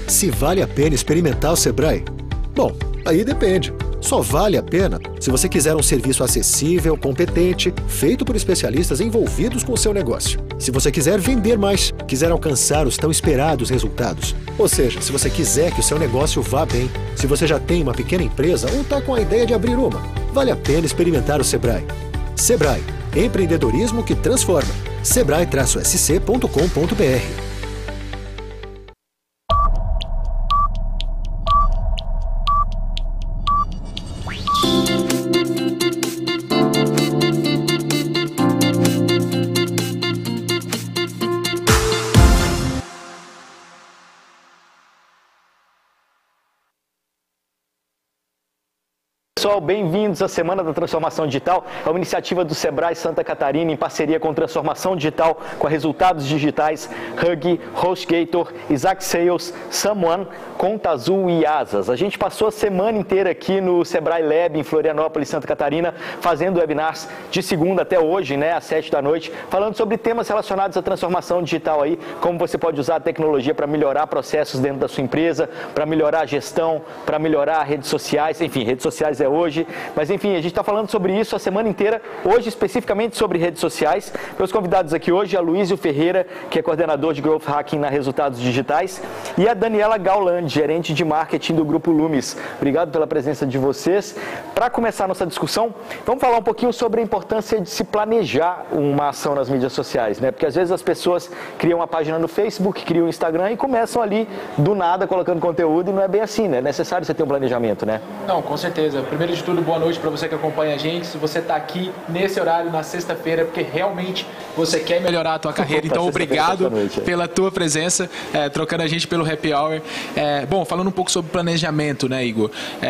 Se vale a pena experimentar o Sebrae? Bom, aí depende. Só vale a pena se você quiser um serviço acessível, competente, feito por especialistas envolvidos com o seu negócio. Se você quiser vender mais, quiser alcançar os tão esperados resultados. Ou seja, se você quiser que o seu negócio vá bem, se você já tem uma pequena empresa ou está com a ideia de abrir uma, vale a pena experimentar o Sebrae. Sebrae, empreendedorismo que transforma. Sebrae-sc.com.br. Pessoal, bem-vindos à Semana da Transformação Digital. É uma iniciativa do Sebrae Santa Catarina em parceria com Transformação Digital, com a Resultados Digitais, Hug, HostGator, Isaac Sales, Someone, Conta Azul e Asas. A gente passou a semana inteira aqui no Sebrae Lab em Florianópolis, Santa Catarina, fazendo webinars de segunda até hoje, às 7 da noite, falando sobre temas relacionados à transformação digital aí, como você pode usar a tecnologia para melhorar processos dentro da sua empresa, para melhorar a gestão, para melhorar redes sociais, enfim, redes sociais é hoje, mas enfim, a gente está falando sobre isso a semana inteira, hoje especificamente sobre redes sociais. Meus convidados aqui hoje, a Luísio Ferreira, que é coordenador de Growth Hacking na Resultados Digitais, e a Daniela Gauland, gerente de marketing do Grupo Lumis. Obrigado pela presença de vocês. Para começar nossa discussão, vamos falar um pouquinho sobre a importância de se planejar uma ação nas mídias sociais, Porque às vezes as pessoas criam uma página no Facebook, criam um Instagram e começam ali do nada colocando conteúdo e não é bem assim, É necessário você ter um planejamento, Não, com certeza. Primeiro de tudo, boa noite para você que acompanha a gente. Se você está aqui nesse horário, na sexta-feira, é porque realmente você quer melhorar a tua carreira. Então, obrigado pela tua presença, trocando a gente pelo Happy Hour. Bom, falando um pouco sobre planejamento, Igor?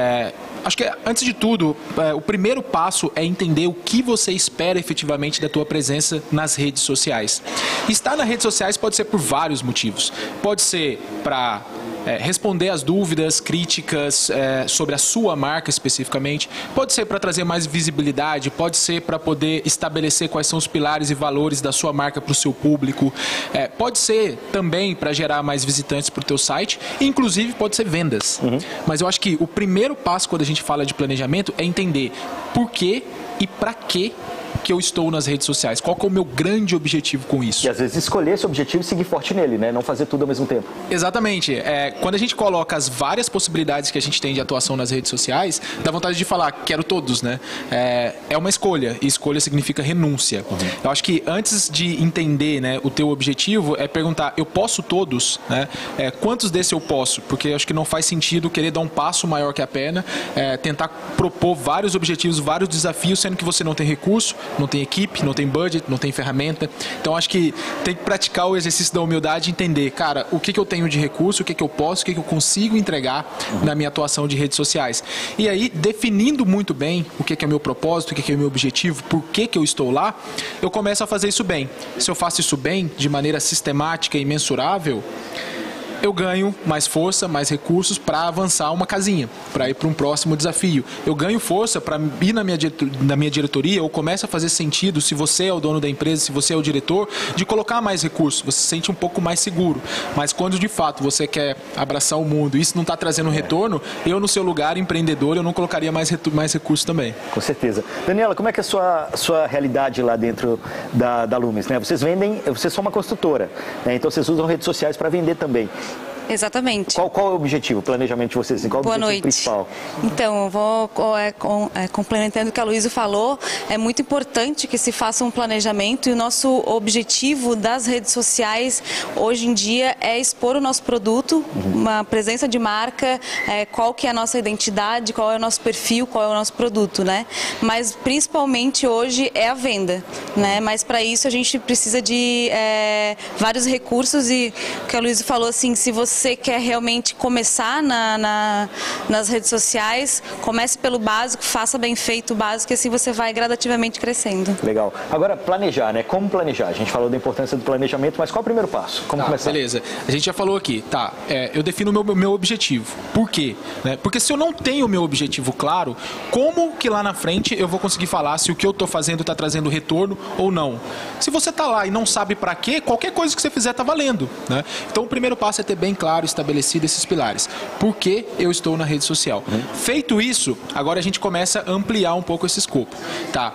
Acho que, antes de tudo, o primeiro passo é entender o que você espera efetivamente da tua presença nas redes sociais. Estar nas redes sociais pode ser por vários motivos. Pode ser para responder às dúvidas, críticas sobre a sua marca especificamente. Pode ser para trazer mais visibilidade, pode ser para poder estabelecer quais são os pilares e valores da sua marca para o seu público. Pode ser também para gerar mais visitantes para o teu site, e inclusive pode ser vendas. Mas eu acho que o primeiro passo quando a gente fala de planejamento é entender por que e para que eu estou nas redes sociais. Qual que é o meu grande objetivo com isso? E às vezes escolher esse objetivo e seguir forte nele, Não fazer tudo ao mesmo tempo. Exatamente. Quando a gente coloca as várias possibilidades que a gente tem de atuação nas redes sociais, dá vontade de falar, quero todos, É uma escolha, e escolha significa renúncia. Eu acho que antes de entender, o teu objetivo, é perguntar, eu posso todos? Quantos desses eu posso? Porque eu acho que não faz sentido querer dar um passo maior que a perna, tentar propor vários objetivos, vários desafios, sendo que você não tem recurso, não tem equipe, não tem budget, não tem ferramenta. Então, acho que tem que praticar o exercício da humildade e entender, cara, o que eu tenho de recurso, o que eu posso, o que eu consigo entregar na minha atuação de redes sociais. E aí, definindo muito bem o que é o meu propósito, o que é o meu objetivo, por que eu estou lá, eu começo a fazer isso bem. Se eu faço isso bem, de maneira sistemática e mensurável, eu ganho mais força, mais recursos para avançar uma casinha, para ir para um próximo desafio. Eu ganho força para ir na minha diretoria, ou começa a fazer sentido, se você é o dono da empresa, se você é o diretor, de colocar mais recursos. Você se sente um pouco mais seguro. Mas quando de fato você quer abraçar o mundo e isso não está trazendo retorno, eu no seu lugar, empreendedor, eu não colocaria mais recursos também. Com certeza. Daniela, como é que é a sua realidade lá dentro da Lumis? Vocês são uma construtora, então vocês usam redes sociais para vender também. Exatamente. Qual é o objetivo, o planejamento de vocês? Qual é o objetivo principal? Então, eu vou complementando o que a Luísa falou. É muito importante que se faça um planejamento, e o nosso objetivo das redes sociais hoje em dia é expor o nosso produto, uma presença de marca, qual que é a nossa identidade, qual é o nosso perfil, qual é o nosso produto, Mas principalmente hoje é a venda, Mas para isso a gente precisa de vários recursos, e o que a Luísa falou, assim, se você quer realmente começar nas redes sociais, comece pelo básico, faça bem feito o básico, e assim você vai gradativamente crescendo. Legal. Agora, planejar, Como planejar? A gente falou da importância do planejamento, mas qual é o primeiro passo? Como começar? Beleza. A gente já falou aqui, eu defino o meu objetivo. Por quê? Porque se eu não tenho o meu objetivo claro, como que lá na frente eu vou conseguir falar se o que eu estou fazendo está trazendo retorno ou não? Se você está lá e não sabe para quê, qualquer coisa que você fizer está valendo, Então, o primeiro passo é ter bem claro claro estabelecido esses pilares. Por que eu estou na rede social? Feito isso, agora a gente começa a ampliar um pouco esse escopo. Tá?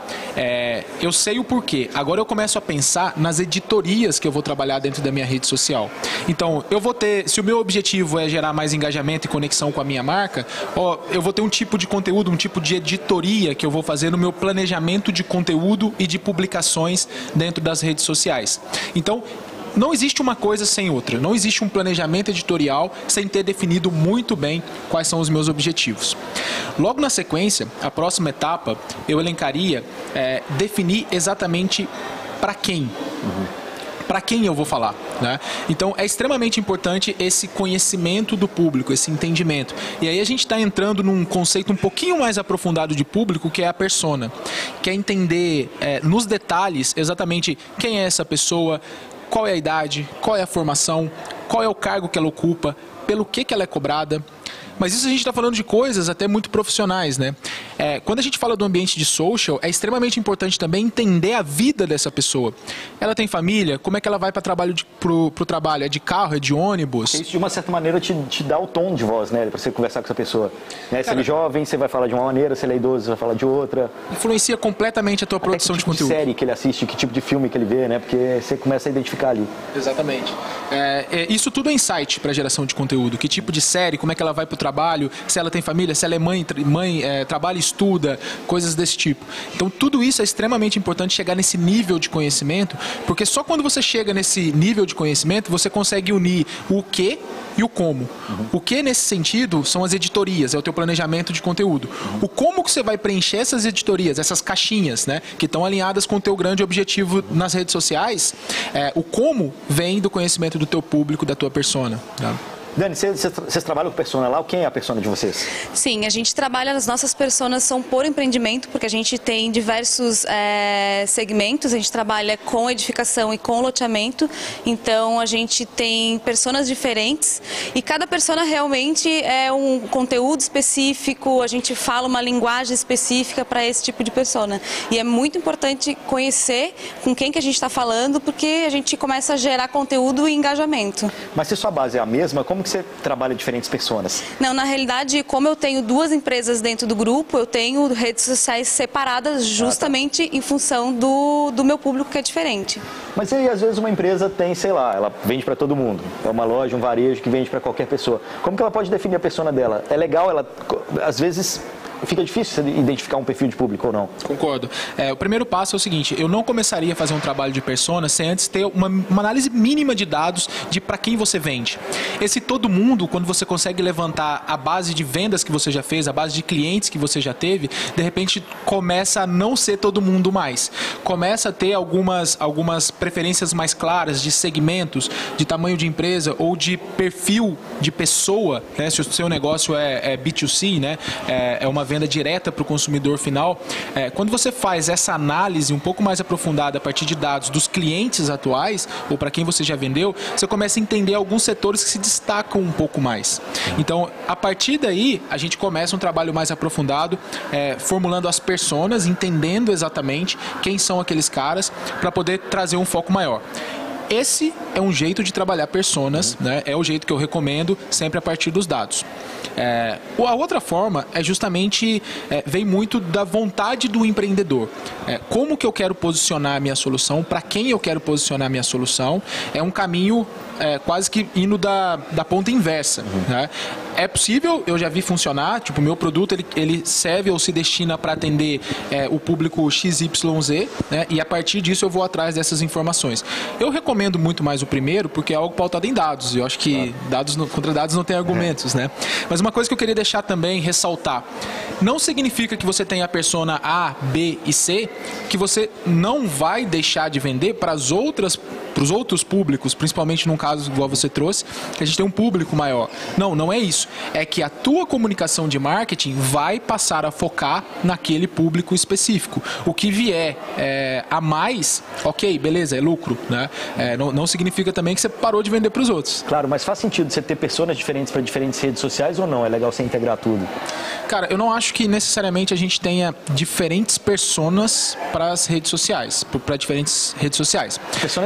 Eu sei o porquê. Agora eu começo a pensar nas editorias que eu vou trabalhar dentro da minha rede social. Então, eu vou ter, se o meu objetivo é gerar mais engajamento e conexão com a minha marca, eu vou ter um tipo de conteúdo, um tipo de editoria que eu vou fazer no meu planejamento de conteúdo e de publicações dentro das redes sociais. Então, não existe uma coisa sem outra. Não existe um planejamento editorial sem ter definido muito bem quais são os meus objetivos. Logo na sequência, a próxima etapa, eu elencaria definir exatamente para quem. Para quem eu vou falar, né? Então, é extremamente importante esse conhecimento do público, esse entendimento. E aí a gente está entrando num conceito um pouquinho mais aprofundado de público, que é a persona. Que é entender nos detalhes exatamente quem é essa pessoa, qual é a idade, qual é a formação, qual é o cargo que ela ocupa, pelo que ela é cobrada. Mas isso a gente está falando de coisas até muito profissionais, né? Quando a gente fala do ambiente de social, é extremamente importante também entender a vida dessa pessoa. Ela tem família? Como é que ela vai para o trabalho? É de carro? É de ônibus? Isso, de uma certa maneira, te dá o tom de voz, né? Para você conversar com essa pessoa. Né? Se ele é jovem, você vai falar de uma maneira. Se ele é idoso, você vai falar de outra. Influencia completamente a tua produção de conteúdo. Que tipo de série que ele assiste, que tipo de filme que ele vê, né? Porque você começa a identificar ali. Exatamente. Isso tudo é insight para geração de conteúdo. Que tipo de série, como é que ela vai para o trabalho, se ela tem família, se ela é mãe trabalha e estuda, coisas desse tipo. Então tudo isso é extremamente importante chegar nesse nível de conhecimento, porque só quando você chega nesse nível de conhecimento, você consegue unir o que e o como. O que nesse sentido são as editorias, é o teu planejamento de conteúdo. O como que você vai preencher essas editorias, essas caixinhas, né, que estão alinhadas com o teu grande objetivo nas redes sociais, o como vem do conhecimento do teu público, da tua persona. Tá? Dani, vocês trabalham com persona lá? Quem é a persona de vocês? Sim, a gente trabalha, as nossas personas são por empreendimento, porque a gente tem diversos segmentos, a gente trabalha com edificação e com loteamento, então a gente tem personas diferentes e cada persona realmente é um conteúdo específico, a gente fala uma linguagem específica para esse tipo de persona. E é muito importante conhecer com quem que a gente está falando, porque a gente começa a gerar conteúdo e engajamento. Mas se sua base é a mesma, como que você trabalha diferentes personas? Não, na realidade, como eu tenho duas empresas dentro do grupo, eu tenho redes sociais separadas justamente em função do meu público que é diferente. Mas aí, às vezes, uma empresa tem, sei lá, ela vende para todo mundo. É uma loja, um varejo que vende para qualquer pessoa. Como que ela pode definir a persona dela? É legal, ela, às vezes... Fica difícil você identificar um perfil de público ou não? Concordo. O primeiro passo é o seguinte, eu não começaria a fazer um trabalho de persona sem antes ter uma análise mínima de dados de para quem você vende. Esse todo mundo, quando você consegue levantar a base de vendas que você já fez, a base de clientes que você já teve, de repente começa a não ser todo mundo mais. Começa a ter algumas preferências mais claras de segmentos, de tamanho de empresa ou de perfil de pessoa, né? Se o seu negócio é B2C, né? É uma venda direta para o consumidor final, quando você faz essa análise um pouco mais aprofundada a partir de dados dos clientes atuais, ou para quem você já vendeu, você começa a entender alguns setores que se destacam um pouco mais. Então, a partir daí, a gente começa um trabalho mais aprofundado, formulando as personas, entendendo exatamente quem são aqueles caras, para poder trazer um foco maior. Esse é um jeito de trabalhar personas, né? É o jeito que eu recomendo, sempre a partir dos dados. A outra forma é justamente, vem muito da vontade do empreendedor. Como que eu quero posicionar a minha solução, para quem eu quero posicionar a minha solução, é um caminho quase que indo da ponta inversa. Né? É possível, eu já vi funcionar, tipo, o meu produto ele serve ou se destina para atender o público XYZ, né? E a partir disso eu vou atrás dessas informações. Eu recomendo muito mais o primeiro, porque é algo pautado em dados, e eu acho que contra dados não tem argumentos, né? Mas uma coisa que eu queria deixar também, ressaltar, não significa que você tenha a persona A, B e C, que você não vai deixar de vender para os outros públicos, principalmente num caso igual você trouxe, que a gente tem um público maior. Não é isso. É que a tua comunicação de marketing vai passar a focar naquele público específico. O que vier a mais, ok, beleza, é lucro, né? Não significa também que você parou de vender para os outros. Claro, mas faz sentido você ter personas diferentes para diferentes redes sociais ou não? É legal você integrar tudo? Cara, eu não acho que necessariamente a gente tenha diferentes personas para as redes sociais, para diferentes redes sociais. A persona é da empresa,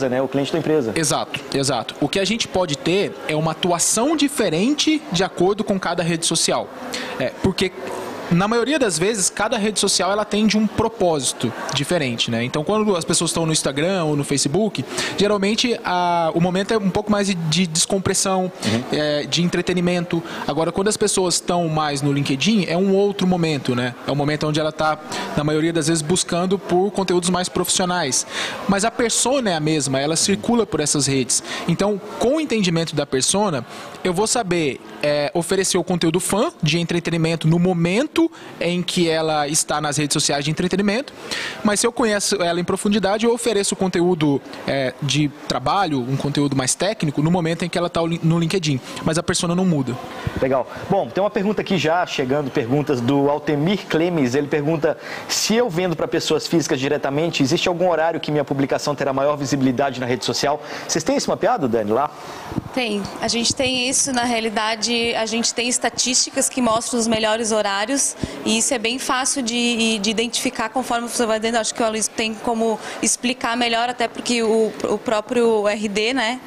empresa, né? O cliente da empresa. Exato, exato. O que a gente pode ter é uma atuação diferente de acordo com cada rede social. Porque na maioria das vezes, cada rede social ela tem de um propósito diferente, né? Então, quando as pessoas estão no Instagram ou no Facebook, geralmente o momento é um pouco mais de descompressão, de entretenimento. Agora, quando as pessoas estão mais no LinkedIn, é um outro momento, né? É um momento onde ela está, na maioria das vezes, buscando por conteúdos mais profissionais. Mas a persona é a mesma, ela circula por essas redes. Então, com o entendimento da persona, eu vou saber oferecer o conteúdo fã de entretenimento no momento em que ela está nas redes sociais de entretenimento, mas se eu conheço ela em profundidade, eu ofereço o conteúdo de trabalho, um conteúdo mais técnico, no momento em que ela está no LinkedIn, mas a persona não muda. Legal. Bom, tem uma pergunta aqui já, chegando, perguntas do Altemir Clemes. Ele pergunta, se eu vendo para pessoas físicas diretamente, existe algum horário que minha publicação terá maior visibilidade na rede social? Vocês têm isso mapeado, Dani, lá? Tem. A gente tem isso, na realidade, a gente tem estatísticas que mostram os melhores horários e isso é bem fácil de identificar conforme você vai dentro. Acho que o Aloysio tem como explicar melhor, até porque o próprio RD, né,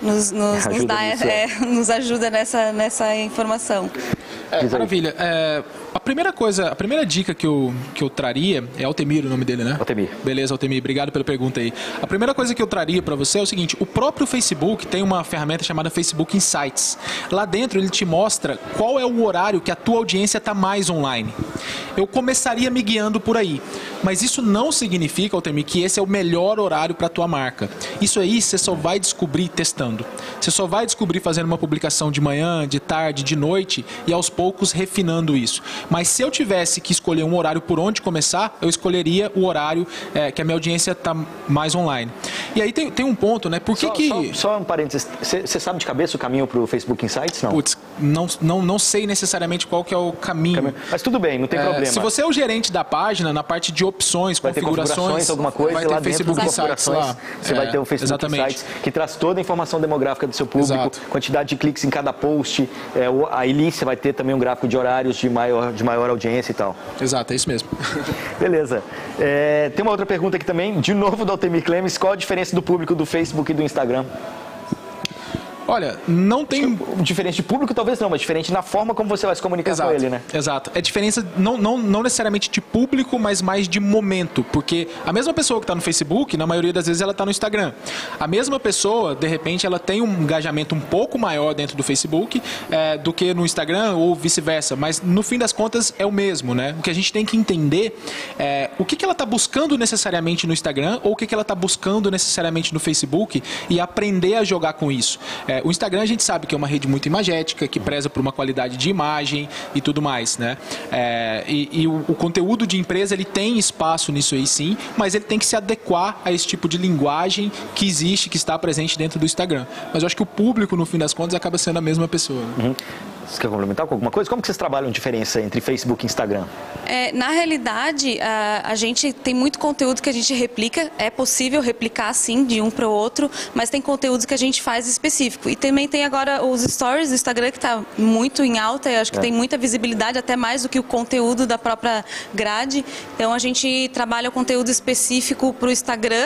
nos ajuda nessa informação. Maravilha. A primeira dica que eu traria, é Altemir o nome dele, né? Altemir. Beleza, Altemir, obrigado pela pergunta aí. A primeira coisa que eu traria para você é o seguinte, o próprio Facebook tem uma ferramenta chamada Facebook Insights. Lá dentro ele te mostra qual é o horário que a tua audiência está mais online. Eu começaria me guiando por aí, mas isso não significa, Altemir, que esse é o melhor horário para a tua marca. Isso aí você só vai descobrir testando. Você só vai descobrir fazendo uma publicação de manhã, de tarde, de noite e aos poucos refinando isso. Mas se eu tivesse que escolher um horário por onde começar, eu escolheria o horário que a minha audiência está mais online. E aí tem um ponto, né? Por que Só um parênteses. Você sabe de cabeça o caminho para o Facebook Insights? Não? Putz, não sei necessariamente qual que é o caminho. Mas tudo bem, não tem problema. Se você é o gerente da página, na parte de opções, vai configurações, alguma coisa, vai ter ter Facebook Insights lá. Você vai ter o Facebook Insights, que traz toda a informação demográfica do seu público, Exato. Quantidade de cliques em cada post. Aí você vai ter também um gráfico de horários de maior audiência e tal. Exato, é isso mesmo. Beleza. Tem uma outra pergunta aqui também, de novo do Altemir Clemes. Qual a diferença do público do Facebook e do Instagram? Olha, não tem... Diferente de público talvez não, mas diferente na forma como você vai se comunicar com ele, né? Exato. É diferença não necessariamente de público, mas mais de momento. Porque a mesma pessoa que está no Facebook, na maioria das vezes ela está no Instagram. A mesma pessoa, de repente, ela tem um engajamento um pouco maior dentro do Facebook do que no Instagram ou vice-versa. Mas no fim das contas é o mesmo, né? O que a gente tem que entender é o que ela está buscando necessariamente no Instagram ou o que ela está buscando necessariamente no Facebook e aprender a jogar com isso. O Instagram a gente sabe que é uma rede muito imagética, que preza por uma qualidade de imagem e tudo mais, né? O conteúdo de empresa ele tem espaço nisso aí sim, mas ele tem que se adequar a esse tipo de linguagem que existe, que está presente dentro do Instagram. Mas eu acho que o público, no fim das contas, acaba sendo a mesma pessoa. Né? Uhum. Você quer complementar com alguma coisa? Como que vocês trabalham a diferença entre Facebook e Instagram? Na realidade, a gente tem muito conteúdo que a gente replica. É possível replicar, sim, de um para o outro, mas tem conteúdos que a gente faz específico. E também tem agora os stories do Instagram, que está muito em alta. Eu acho que tem muita visibilidade, até mais do que o conteúdo da própria grade. Então, a gente trabalha o conteúdo específico para o Instagram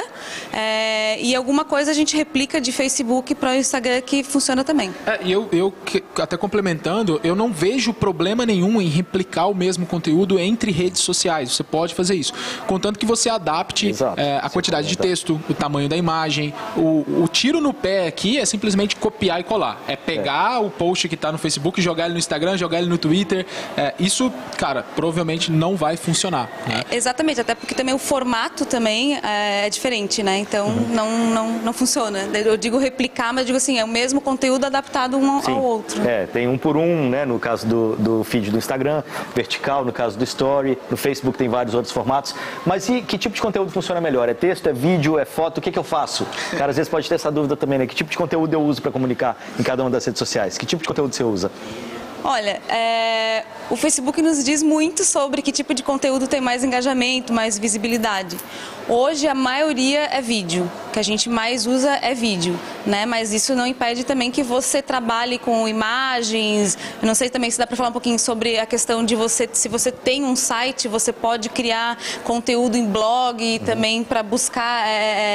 e alguma coisa a gente replica de Facebook para o Instagram que funciona também. E eu até complementando, eu não vejo problema nenhum em replicar o mesmo conteúdo entre redes sociais. Você pode fazer isso, contanto que você adapte a quantidade de texto, o tamanho da imagem. O tiro no pé aqui é simplesmente copiar e colar. É pegar o post que está no Facebook, jogar ele no Instagram, jogar ele no Twitter. Isso, cara, provavelmente não vai funcionar. Né? Exatamente, até porque também o formato também é diferente, né? Então não funciona. Eu digo replicar, mas eu digo assim, é o mesmo conteúdo adaptado um ao outro. Tem um por um, né? No caso do feed do Instagram, vertical, no caso do Story, no Facebook tem vários outros formatos. Mas e que tipo de conteúdo funciona melhor? É texto, é vídeo, é foto? O que eu faço? Cara, às vezes pode ter essa dúvida também, né? Que tipo de conteúdo eu uso para comunicar em cada uma das redes sociais? Que tipo de conteúdo você usa? Olha, o Facebook nos diz muito sobre que tipo de conteúdo tem mais engajamento, mais visibilidade. Hoje a maioria é vídeo, o que a gente mais usa é vídeo, né? Mas isso não impede também que você trabalhe com imagens. Eu não sei também se dá para falar um pouquinho sobre a questão de se você tem um site, você pode criar conteúdo em blog também para buscar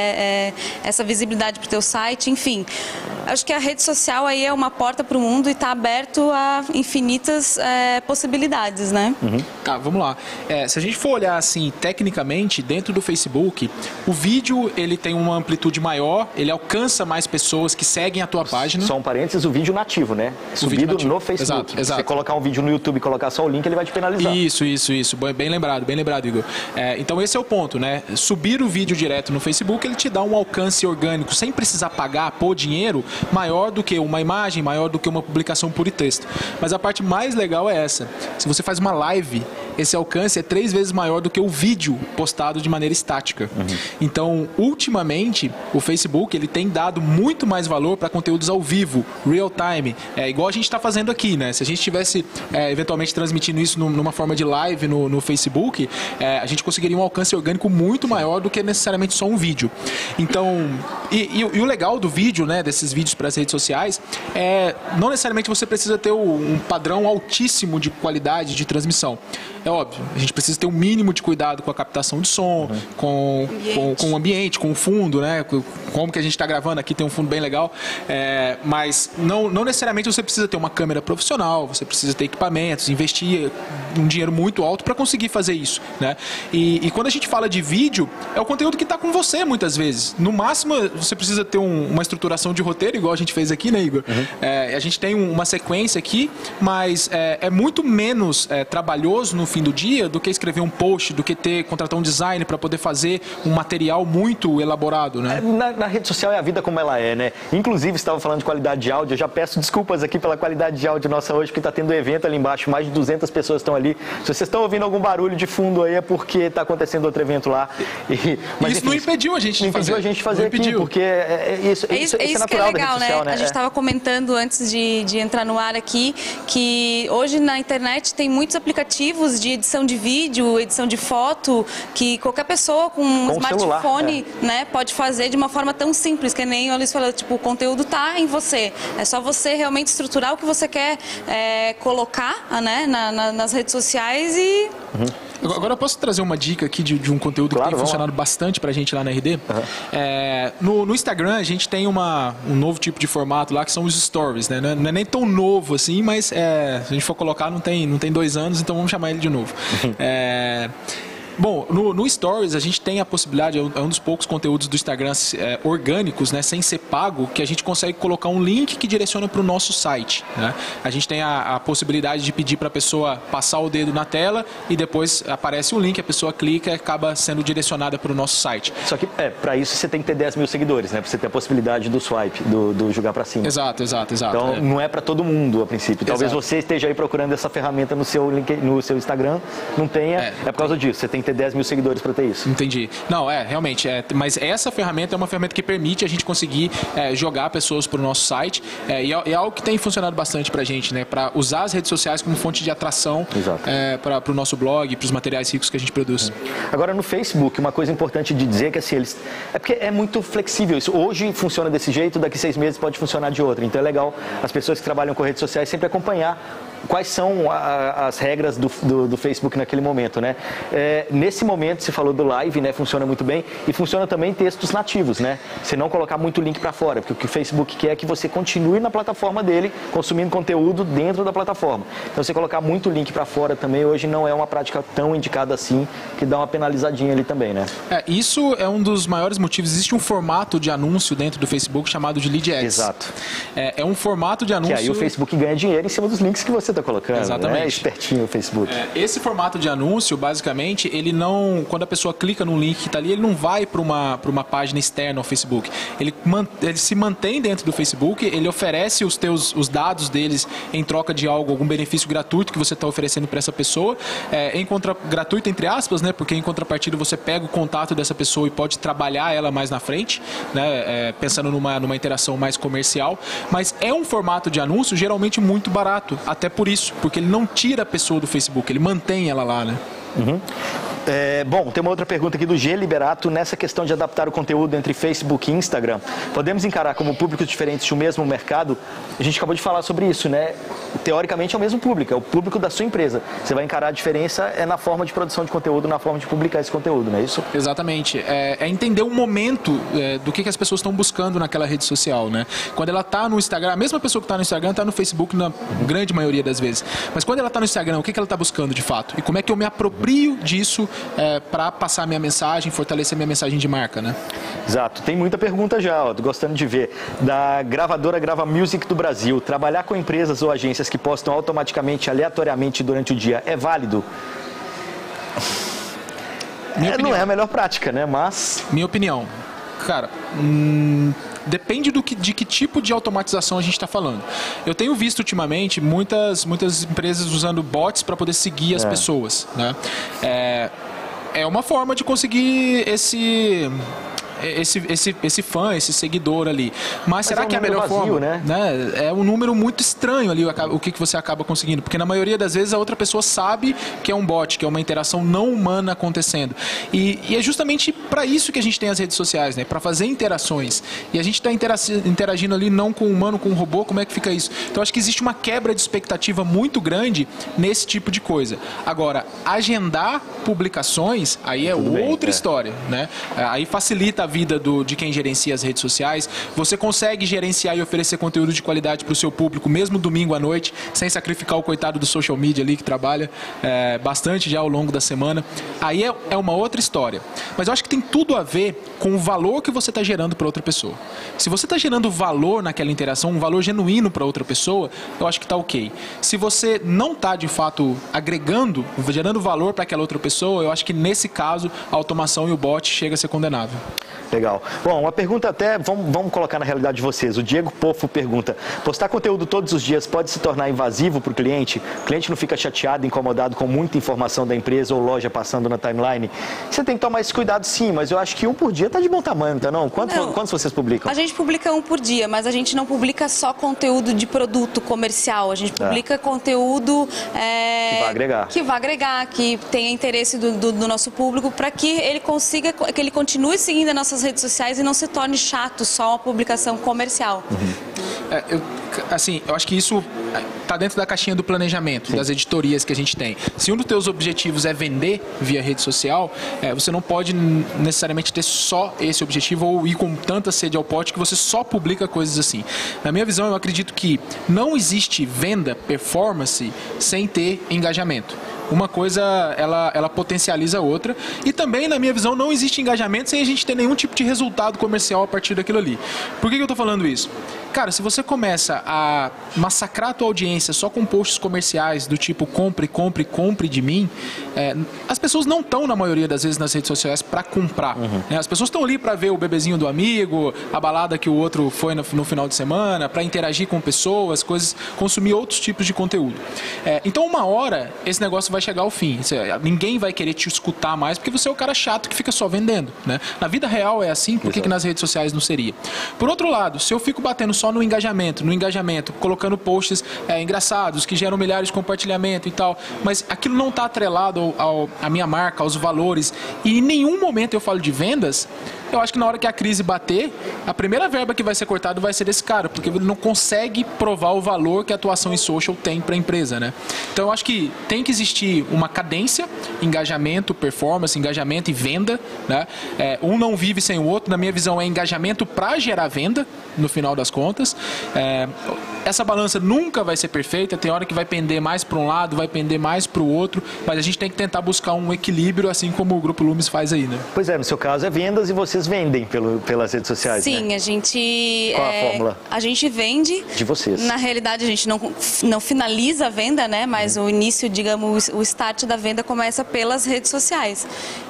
essa visibilidade para o teu site, enfim. Acho que a rede social aí é uma porta para o mundo e está aberto a infinitas possibilidades, né? Tá, vamos lá. Se a gente for olhar assim, tecnicamente, dentro do Facebook, o vídeo ele tem uma amplitude maior, ele alcança mais pessoas que seguem a tua página. Só um parênteses, o vídeo nativo, né? Subido no Facebook. Exato. Se você colocar um vídeo no YouTube e colocar só o link, ele vai te penalizar. Isso. Bem lembrado, Igor. Então esse é o ponto, né? Subir o vídeo direto no Facebook, ele te dá um alcance orgânico, sem precisar pôr dinheiro, maior do que uma imagem, maior do que uma publicação pura e texto. Mas a parte mais legal é essa. Se você faz uma live, esse alcance é 3 vezes maior do que o vídeo postado de maneira estática. Então, ultimamente, o Facebook ele tem dado muito mais valor para conteúdos ao vivo, real time, igual a gente está fazendo aqui, né? Se a gente estivesse eventualmente transmitindo isso numa forma de live no Facebook, a gente conseguiria um alcance orgânico muito maior do que necessariamente só um vídeo. Então, e o legal do vídeo, né, desses vídeos para as redes sociais, não necessariamente você precisa ter um padrão altíssimo de qualidade de transmissão. É óbvio, a gente precisa ter um mínimo de cuidado com a captação de som, com o ambiente, com o fundo, né? Como que a gente está gravando aqui, tem um fundo bem legal. Mas não necessariamente você precisa ter uma câmera profissional, você precisa ter equipamentos, investir um dinheiro muito alto para conseguir fazer isso, né? E quando a gente fala de vídeo, é o conteúdo que está com você muitas vezes. No máximo, você precisa ter uma estruturação de roteiro, igual a gente fez aqui, né, Igor? A gente tem uma sequência aqui, mas é muito menos trabalhoso no fim do dia do que escrever um post, do que contratar um design para poder fazer um material muito elaborado, né? Na rede social é a vida como ela é, né? Inclusive, estava falando de qualidade de áudio, eu já peço desculpas aqui pela qualidade de áudio nossa hoje, porque está tendo um evento ali embaixo, mais de 200 pessoas estão ali. Se vocês estão ouvindo algum barulho de fundo aí, é porque está acontecendo outro evento lá. Mas isso não impediu a gente de fazer. Não impediu a gente de fazer aqui, porque isso é natural, que é legal, da rede social, né? A gente estava comentando antes de entrar no ar aqui, que hoje na internet tem muitos aplicativos de edição de vídeo, edição de foto, que qualquer pessoa com um smartphone, né, pode fazer de uma forma tão simples, que nem o Luiz falou, tipo, o conteúdo está em você. É só você realmente estruturar o que você quer colocar, né, nas redes sociais e... Agora eu posso trazer uma dica aqui de um conteúdo que tem funcionado bastante pra gente lá na RD. No Instagram a gente tem um novo tipo de formato lá, que são os stories, né? Não é nem tão novo assim, mas se a gente for colocar não tem 2 anos, então vamos chamar ele de novo. Bom, no Stories a gente tem a possibilidade, é um dos poucos conteúdos do Instagram orgânicos, né, sem ser pago, que a gente consegue colocar um link que direciona para o nosso site, né? A gente tem a possibilidade de pedir para a pessoa passar o dedo na tela e depois aparece um link, a pessoa clica e acaba sendo direcionada para o nosso site. Só que para isso você tem que ter 10 mil seguidores, né? Para você ter a possibilidade do swipe, do jogar para cima. Exato. Então não é para todo mundo a princípio. Talvez você esteja aí procurando essa ferramenta no seu Instagram, não tenha, é por causa disso. Você tem que ter 10 mil seguidores para ter isso. Entendi. Não, realmente. Mas essa ferramenta é uma ferramenta que permite a gente conseguir jogar pessoas para o nosso site. E é algo que tem funcionado bastante para a gente, né? Para usar as redes sociais como fonte de atração para o nosso blog, para os materiais ricos que a gente produz. Agora, no Facebook, uma coisa importante de dizer é que assim, porque é muito flexível isso. Hoje funciona desse jeito, daqui 6 meses pode funcionar de outro. Então é legal as pessoas que trabalham com redes sociais sempre acompanhar quais são as regras do Facebook naquele momento, né? Nesse momento, você falou do live, né? Funciona muito bem e funciona também textos nativos, né? Você não colocar muito link para fora, porque o que o Facebook quer é que você continue na plataforma dele, consumindo conteúdo dentro da plataforma. Então, você colocar muito link para fora também hoje não é uma prática tão indicada assim, que dá uma penalizadinha ali também, né? Isso é um dos maiores motivos. Existe um formato de anúncio dentro do Facebook chamado de Lead Ads. Exato. É um formato de anúncio... Que aí o Facebook ganha dinheiro em cima dos links que você está colocando. Exatamente. É espertinho o Facebook. Esse formato de anúncio, basicamente, ele não... Quando a pessoa clica no link que está ali, ele não vai para uma página externa ao Facebook. Ele se mantém dentro do Facebook, ele oferece os dados deles em troca de algum benefício gratuito que você está oferecendo para essa pessoa. Gratuito, entre aspas, né? Porque em contrapartida você pega o contato dessa pessoa e pode trabalhar ela mais na frente, né? Pensando numa interação mais comercial. Mas é um formato de anúncio geralmente muito barato, até por isso, porque ele não tira a pessoa do Facebook, ele mantém ela lá, né? Bom, tem uma outra pergunta aqui do G Liberato. Nessa questão de adaptar o conteúdo entre Facebook e Instagram, podemos encarar como públicos diferentes de um mesmo mercado? A gente acabou de falar sobre isso, né? Teoricamente é o mesmo público, é o público da sua empresa. Você vai encarar a diferença na forma de produção de conteúdo, na forma de publicar esse conteúdo, não é isso? Exatamente. É entender o momento do que as pessoas estão buscando naquela rede social, né? Quando ela está no Instagram, a mesma pessoa que está no Instagram está no Facebook na grande maioria das vezes. Mas quando ela está no Instagram, o que ela está buscando de fato? E como é que eu me aproprio disso para passar minha mensagem, fortalecer minha mensagem de marca, né? Exato. Tem muita pergunta já, ó, tô gostando de ver. Da gravadora Grava Music do Brasil. Trabalhar com empresas ou agências que postam automaticamente, aleatoriamente durante o dia é válido? Não é a melhor prática, né? Mas... Minha opinião. Cara, depende de que tipo de automatização a gente está falando. Eu tenho visto ultimamente muitas empresas usando bots para poder seguir as pessoas, né? É uma forma de conseguir esse fã, esse seguidor ali. Mas será que é a melhor forma? Né? É um número muito estranho ali o que você acaba conseguindo. Porque na maioria das vezes a outra pessoa sabe que é um bot, que é uma interação não humana acontecendo. E é justamente para isso que a gente tem as redes sociais, né? Para fazer interações. E a gente está interagindo ali não com o humano, com o robô. Como é que fica isso? Então acho que existe uma quebra de expectativa muito grande nesse tipo de coisa. Agora, agendar publicações, aí é outra história, né? Aí facilita a vida de quem gerencia as redes sociais. Você consegue gerenciar e oferecer conteúdo de qualidade para o seu público, mesmo domingo à noite, sem sacrificar o coitado do social media ali, que trabalha bastante já ao longo da semana. Aí é uma outra história. Mas eu acho que tem tudo a ver com o valor que você está gerando para outra pessoa. Se você está gerando valor naquela interação, um valor genuíno para outra pessoa, eu acho que está ok. Se você não está, de fato, agregando, gerando valor para aquela outra pessoa, eu acho que nesse caso a automação e o bot chega a ser condenável. Legal. Bom, uma pergunta até, vamos colocar na realidade de vocês. O Diego Pofo pergunta, postar conteúdo todos os dias pode se tornar invasivo para o cliente? O cliente não fica chateado, incomodado com muita informação da empresa ou loja passando na timeline? Você tem que tomar esse cuidado sim, mas eu acho que um por dia está de bom tamanho, tá não? Quantos vocês publicam? A gente publica um por dia, mas a gente não publica só conteúdo de produto comercial. A gente publica conteúdo que vai agregar, que tenha interesse do nosso público, para que ele consiga, que ele continue seguindo as nossas redes sociais e não se torne chato só uma publicação comercial. Eu acho que isso está dentro da caixinha do planejamento, das editorias que a gente tem. Se um dos teus objetivos é vender via rede social, você não pode necessariamente ter só esse objetivo ou ir com tanta sede ao pote que você só publica coisas assim. Na minha visão, eu acredito que não existe venda, performance, sem ter engajamento. Uma coisa, ela potencializa a outra. E também, na minha visão, não existe engajamento sem a gente ter nenhum tipo de resultado comercial a partir daquilo ali. Por que eu estou falando isso? Cara, se você começa a massacrar a tua audiência só com posts comerciais do tipo compre, compre, compre de mim, as pessoas não estão, na maioria das vezes, nas redes sociais para comprar. Né? As pessoas estão ali para ver o bebezinho do amigo, a balada que o outro foi no final de semana, para interagir com pessoas, consumir outros tipos de conteúdo. Então, uma hora, esse negócio vai chegar ao fim. Ninguém vai querer te escutar mais porque você é o cara chato que fica só vendendo. Né? Na vida real é assim, por que nas redes sociais não seria? Por outro lado, se eu fico batendo só no engajamento, colocando posts engraçados, que geram milhares de compartilhamento e tal, mas aquilo não está atrelado à minha marca, aos valores, e em nenhum momento eu falo de vendas, eu acho que na hora que a crise bater, a primeira verba que vai ser cortada vai ser desse cara, porque ele não consegue provar o valor que a atuação em social tem para a empresa, né? Então eu acho que tem que existir uma cadência, engajamento, performance, engajamento e venda, né? Um não vive sem o outro, na minha visão é engajamento para gerar venda, no final das contas. Essa balança nunca vai ser perfeita, tem hora que vai pender mais para um lado, vai pender mais para o outro, mas a gente tem que tentar buscar um equilíbrio, assim como o Grupo Lumis faz aí, né? Pois no seu caso é vendas e vocês vendem pelas redes sociais, Sim, né? a gente... Qual a fórmula? A gente vende... De vocês. Na realidade, a gente não finaliza a venda, né? Mas o início, digamos, o start da venda começa pelas redes sociais.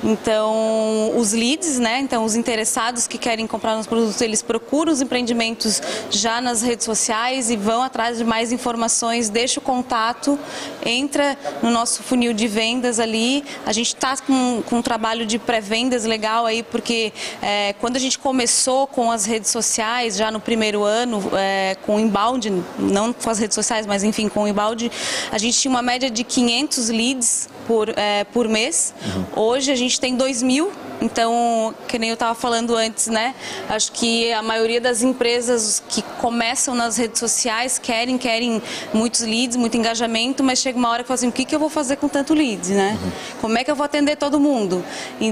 Então, os leads, né? Então, os interessados que querem comprar nos produtos, eles procuram os empreendimentos já nas redes sociais e vão atrás de mais informações informações, deixa o contato, entra no nosso funil de vendas ali. A gente está com um trabalho de pré-vendas legal aí, porque quando a gente começou com as redes sociais, já no primeiro ano, com o inbound, não com as redes sociais, mas enfim, com o inbound, a gente tinha uma média de 500 leads por mês. Hoje a gente tem 2.000. Então, que nem eu estava falando antes, né? Acho que a maioria das empresas que começam nas redes sociais querem muitos leads, muito engajamento, mas chega uma hora que fala assim, o que eu vou fazer com tanto leads, né? Como é que eu vou atender todo mundo?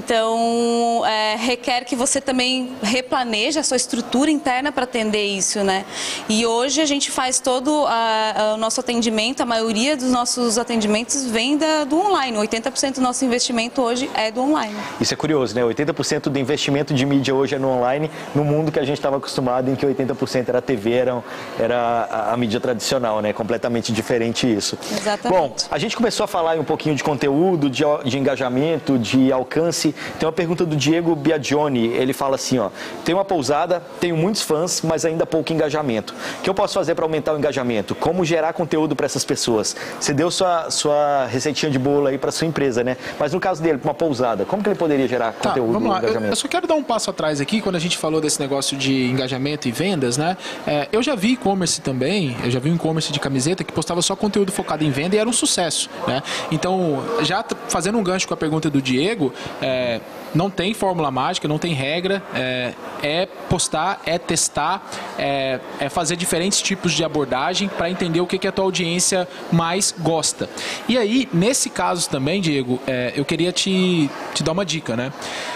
Então, requer que você também replaneje a sua estrutura interna para atender isso, né? E hoje a gente faz todo o nosso atendimento, a maioria dos nossos atendimentos vem do online. 80% do nosso investimento hoje é do online. Isso é curioso, né? 80% do investimento de mídia hoje é no online, no mundo que a gente estava acostumado, em que 80% era a TV, era a mídia tradicional, né? Completamente diferente isso. Exatamente. Bom, a gente começou a falar um pouquinho de conteúdo, de engajamento, de alcance. Tem uma pergunta do Diego Biagioni, ele fala assim, ó, tenho uma pousada, tenho muitos fãs, mas ainda pouco engajamento. O que eu posso fazer para aumentar o engajamento? Como gerar conteúdo para essas pessoas? Você deu sua receitinha de bolo aí para sua empresa, né? Mas no caso dele, uma pousada, como que ele poderia gerar conteúdo? Vamos lá. Engajamento? Eu só quero dar um passo atrás aqui, quando a gente falou desse negócio de engajamento e vendas, né? Eu já vi e-commerce também, eu já vi um e-commerce de camiseta que postava só conteúdo focado em venda e era um sucesso, né? Então, já fazendo um gancho com a pergunta do Diego, não tem fórmula mágica, não tem regra, é postar, é testar, é fazer diferentes tipos de abordagem para entender o que a tua audiência mais gosta. E aí, nesse caso também, Diego, eu queria te dar uma dica, né?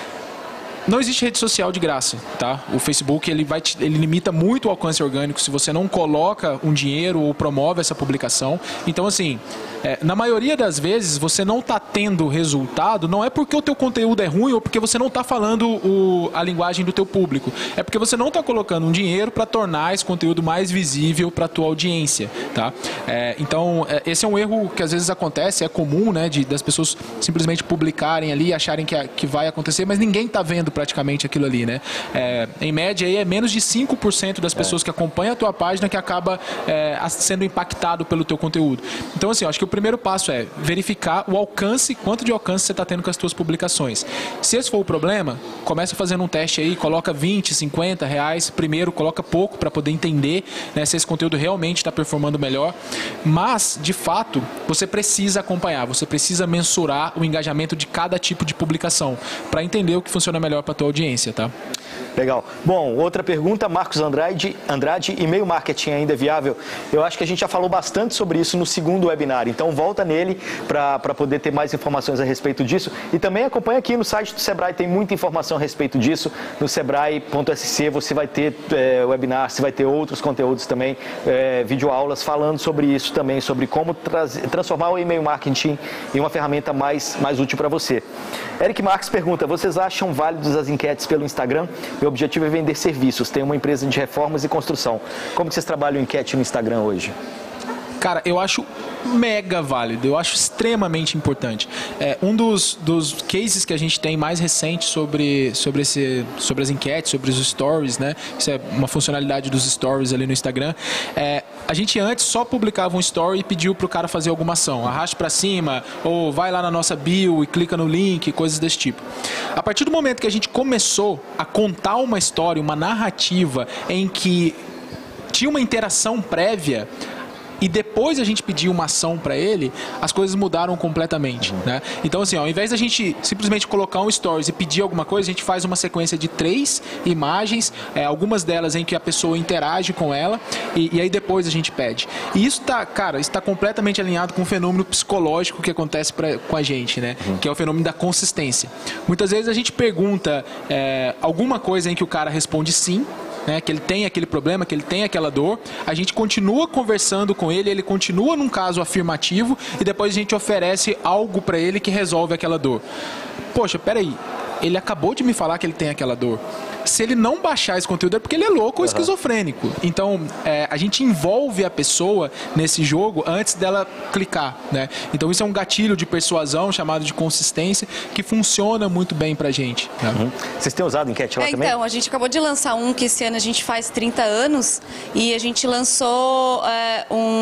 Não existe rede social de graça, tá? O Facebook, ele limita muito o alcance orgânico se você não coloca um dinheiro ou promove essa publicação. Então, assim, na maioria das vezes, você não está tendo resultado, não é porque o teu conteúdo é ruim ou porque você não está falando a linguagem do teu público. É porque você não está colocando um dinheiro para tornar esse conteúdo mais visível para a tua audiência, tá? Então, esse é um erro que às vezes acontece, é comum, né? Das pessoas simplesmente publicarem ali e acharem que vai acontecer, mas ninguém está vendo praticamente aquilo ali, né? Em média, aí é menos de 5% das pessoas que acompanham a tua página que acaba sendo impactado pelo teu conteúdo. Então, assim, eu acho que o primeiro passo é verificar o alcance, quanto de alcance você está tendo com as tuas publicações. Se esse for o problema, começa fazendo um teste aí, coloca 20, 50 reais, primeiro coloca pouco para poder entender, né, se esse conteúdo realmente está performando melhor. Mas, de fato, você precisa acompanhar, você precisa mensurar o engajamento de cada tipo de publicação para entender o que funciona melhor para a tua audiência, tá? Legal. Bom, outra pergunta, Marcos Andrade, e-mail marketing ainda é viável? Eu acho que a gente já falou bastante sobre isso no segundo webinar, então volta nele para poder ter mais informações a respeito disso. E também acompanha aqui no site do Sebrae, tem muita informação a respeito disso. No sebrae.sc você vai ter webinar, você vai ter outros conteúdos também, videoaulas falando sobre isso também, sobre como transformar o e-mail marketing em uma ferramenta mais útil para você. Eric Marques pergunta, vocês acham válidos as enquetes pelo Instagram? Meu objetivo é vender serviços, tenho uma empresa de reformas e construção. Como que vocês trabalham enquete no Instagram hoje? Cara, eu acho mega válido, eu acho extremamente importante. Um dos cases que a gente tem mais recente sobre as enquetes, sobre os stories, né? Isso é uma funcionalidade dos stories ali no Instagram. A gente antes só publicava um story e pediu para o cara fazer alguma ação. Arraste para cima, ou vai lá na nossa bio e clica no link, coisas desse tipo. A partir do momento que a gente começou a contar uma história, uma narrativa em que tinha uma interação prévia, e depois a gente pedir uma ação para ele, as coisas mudaram completamente, né? Então, assim, ao invés da gente simplesmente colocar um stories e pedir alguma coisa, a gente faz uma sequência de 3 imagens, algumas delas em que a pessoa interage com ela, e aí depois a gente pede. E isso está completamente alinhado com o fenômeno psicológico que acontece com a gente, né? Que é o fenômeno da consistência. Muitas vezes a gente pergunta alguma coisa em que o cara responde sim, né, que ele tem aquele problema, que ele tem aquela dor, a gente continua conversando com ele, ele continua num caso afirmativo e depois a gente oferece algo para ele que resolve aquela dor. Poxa, peraí, ele acabou de me falar que ele tem aquela dor. Se ele não baixar esse conteúdo é porque ele é louco ou esquizofrênico. Então, a gente envolve a pessoa nesse jogo antes dela clicar, né? Então, isso é um gatilho de persuasão chamado de consistência que funciona muito bem pra gente. Né? Vocês têm usado enquete lá também? Então, a gente acabou de lançar que esse ano a gente faz 30 anos e a gente lançou um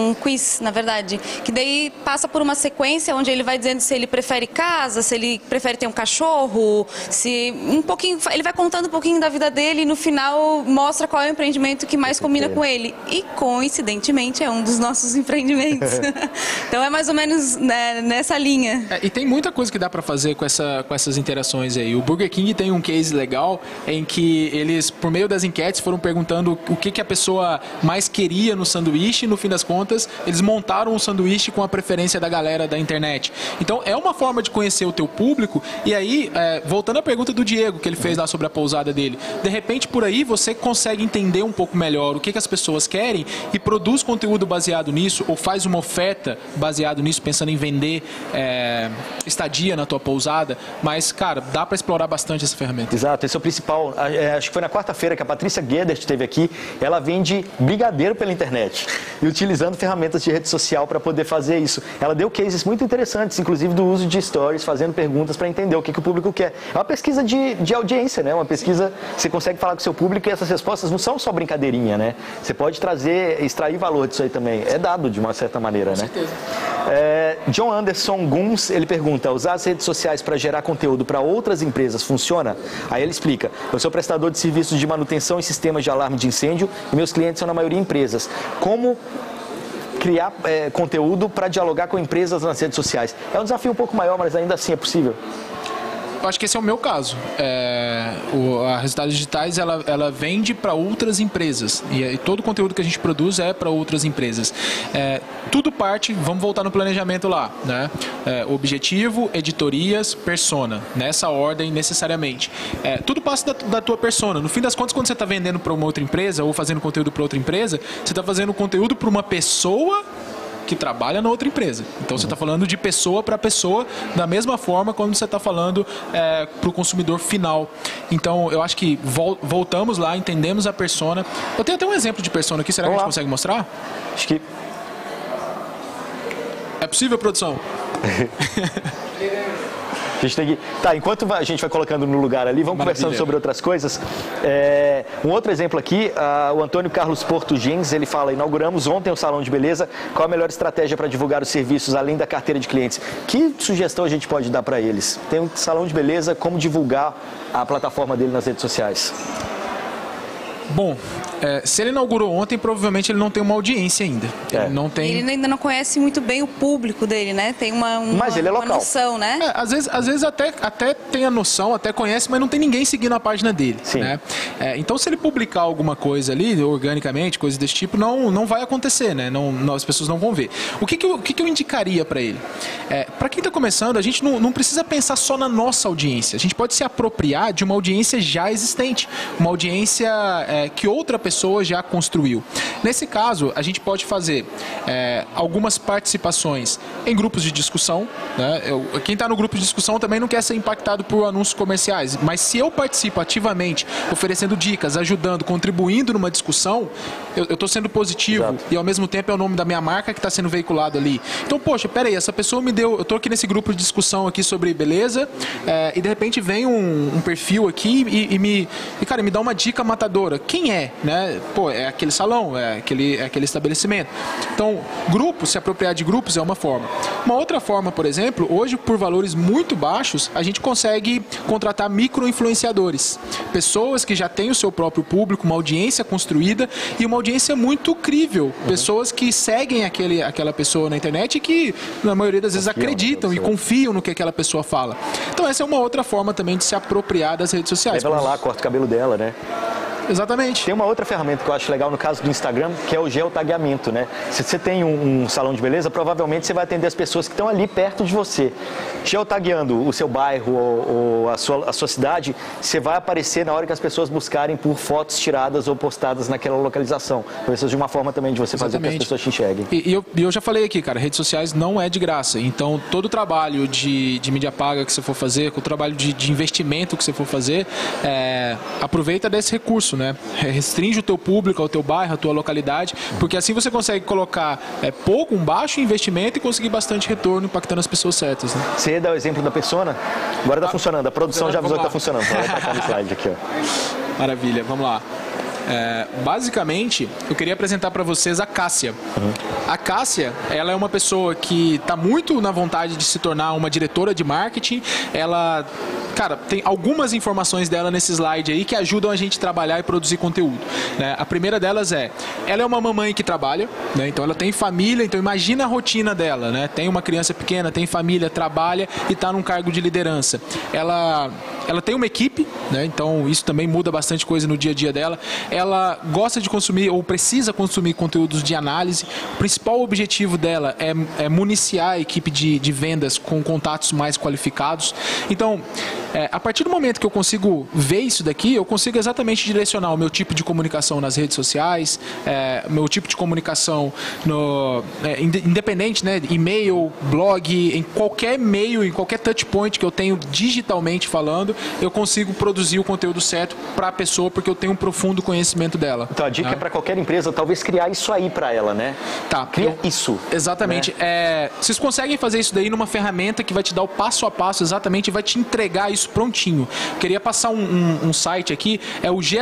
um quiz, na verdade, que daí passa por uma sequência onde ele vai dizendo se ele prefere casa, se ele prefere ter um cachorro, se um pouquinho, ele vai contando um pouquinho da vida dele e no final mostra qual é o empreendimento que mais combina com ele. E coincidentemente é um dos nossos empreendimentos. Então é mais ou menos, né, nessa linha. E tem muita coisa que dá para fazer com essas interações aí. O Burger King tem um case legal em que eles, por meio das enquetes, foram perguntando o que a pessoa mais queria no sanduíche e no fim das contas eles montaram um sanduíche com a preferência da galera da internet. Então é uma forma de conhecer o teu público. E aí, voltando à pergunta do Diego que ele fez lá sobre a pousada dele, de repente por aí você consegue entender um pouco melhor o que as pessoas querem e produz conteúdo baseado nisso ou faz uma oferta baseado nisso, pensando em vender estadia na tua pousada. Mas, cara, dá para explorar bastante essa ferramenta. Exato, esse é o principal. Acho que foi na quarta-feira que a Patrícia Guedert esteve aqui. Ela vende brigadeiro pela internet e utilizando ferramentas de rede social para poder fazer isso. Ela deu cases muito interessantes, inclusive do uso de stories, fazendo perguntas para entender o que o público quer. É uma pesquisa de audiência, né? Uma pesquisa, você consegue falar com o seu público e essas respostas não são só brincadeirinha, né? Você pode extrair valor disso aí também. É dado de uma certa maneira, com né? certeza. John Anderson Guns, ele pergunta, usar as redes sociais para gerar conteúdo para outras empresas funciona? Aí ele explica, eu sou prestador de serviços de manutenção e sistemas de alarme de incêndio e meus clientes são na maioria empresas. Como criar conteúdo para dialogar com empresas nas redes sociais? É um desafio um pouco maior, mas ainda assim é possível. Eu acho que esse é o meu caso. A Resultados Digitais, ela vende para outras empresas. E todo o conteúdo que a gente produz é para outras empresas. Tudo parte, vamos voltar no planejamento lá, né? Objetivo, editorias, persona. Nessa ordem, necessariamente. Tudo passa da tua persona. No fim das contas, quando você está vendendo para uma outra empresa ou fazendo conteúdo para outra empresa, você está fazendo conteúdo para uma pessoa que trabalha na outra empresa. Então você está falando de pessoa para pessoa da mesma forma quando você está falando para o consumidor final. Então eu acho que voltamos lá, entendemos a persona. Eu tenho até um exemplo de persona aqui, será que a gente consegue mostrar? Acho que... É possível, produção? A gente tem que... Tá, enquanto a gente vai colocando no lugar ali, vamos conversando sobre outras coisas. Um outro exemplo aqui, o Antônio Carlos Porto Gens, ele fala, inauguramos ontem o salão de beleza, qual a melhor estratégia para divulgar os serviços além da carteira de clientes? Que sugestão a gente pode dar para eles? Tem um salão de beleza, como divulgar a plataforma dele nas redes sociais? Bom, se ele inaugurou ontem, provavelmente ele não tem uma audiência ainda. Ele ainda não conhece muito bem o público dele, né? Tem uma noção, né? Às vezes até tem a noção, até conhece, mas não tem ninguém seguindo a página dele. Sim. Né? Então, se ele publicar alguma coisa ali, organicamente, coisa desse tipo, não vai acontecer, né? As pessoas não vão ver. O que eu indicaria para ele? Para quem está começando, a gente não precisa pensar só na nossa audiência. A gente pode se apropriar de uma audiência já existente, uma audiência que outra pessoa já construiu. Nesse caso, a gente pode fazer algumas participações em grupos de discussão. Né? Quem está no grupo de discussão também não quer ser impactado por anúncios comerciais, mas se eu participo ativamente, oferecendo dicas, ajudando, contribuindo numa discussão, eu estou sendo positivo. Exato. E ao mesmo tempo é o nome da minha marca que está sendo veiculado ali. Então, poxa, peraí, essa pessoa me deu, eu estou aqui nesse grupo de discussão aqui sobre beleza, e de repente vem um perfil aqui e cara, me dá uma dica matadora. Quem é? Né? Pô, é aquele salão, é aquele estabelecimento. Então, se apropriar de grupos é uma forma. Uma outra forma, por exemplo, hoje por valores muito baixos, a gente consegue contratar micro-influenciadores. Pessoas que já têm o seu próprio público, uma audiência construída e uma audiência muito crível. Pessoas que seguem aquela pessoa na internet e que, na maioria das vezes, acreditam e confiam no que aquela pessoa fala. Então, essa é uma outra forma também de se apropriar das redes sociais. Leva ela lá, corta o cabelo dela, né? Exatamente. Tem uma outra ferramenta que eu acho legal no caso do Instagram, que é o geotagueamento, né? Se você tem um salão de beleza, provavelmente você vai atender as pessoas que estão ali perto de você. Geotagueando o seu bairro ou a sua cidade, você vai aparecer na hora que as pessoas buscarem por fotos tiradas ou postadas naquela localização. Então, isso é de uma forma também de você fazer com que as pessoas te enxerguem. E eu já falei aqui, cara, redes sociais não é de graça. Então, todo o trabalho de mídia paga que você for fazer, com o trabalho de investimento que você for fazer, aproveita desse recurso, né? Restringe o teu público, ao teu bairro, a tua localidade, porque assim você consegue colocar um baixo investimento e conseguir bastante retorno impactando as pessoas certas, né? Você dá o exemplo da persona? Agora está funcionando, a produção já avisou que está funcionando. Então vai para cá no slide aqui, ó. Maravilha, vamos lá. Basicamente, eu queria apresentar para vocês a Cássia. A Cássia, ela é uma pessoa que está muito na vontade de se tornar uma diretora de marketing. Ela, cara, tem algumas informações dela nesse slide aí que ajudam a gente a trabalhar e produzir conteúdo, né? A primeira delas ela é uma mamãe que trabalha, né? Então ela tem família, então imagina a rotina dela, né? Tem uma criança pequena, tem família, trabalha e está num cargo de liderança. Ela tem uma equipe, né? Então isso também muda bastante coisa no dia a dia dela. Ela gosta de consumir ou precisa consumir conteúdos de análise. O principal objetivo dela é municiar a equipe de vendas com contatos mais qualificados. Então, a partir do momento que eu consigo ver isso daqui, eu consigo exatamente direcionar o meu tipo de comunicação nas redes sociais, meu tipo de comunicação independente, né? E-mail, blog, em qualquer meio, em qualquer touch point que eu tenho digitalmente falando, eu consigo produzir o conteúdo certo para a pessoa, porque eu tenho um profundo conhecimento dela. Então a dica é para qualquer empresa, talvez criar isso aí para ela, né? Tá. Cria isso. Exatamente. Né? Vocês conseguem fazer isso daí numa ferramenta que vai te dar o passo a passo exatamente e vai te entregar isso prontinho. Eu queria passar um site aqui, é o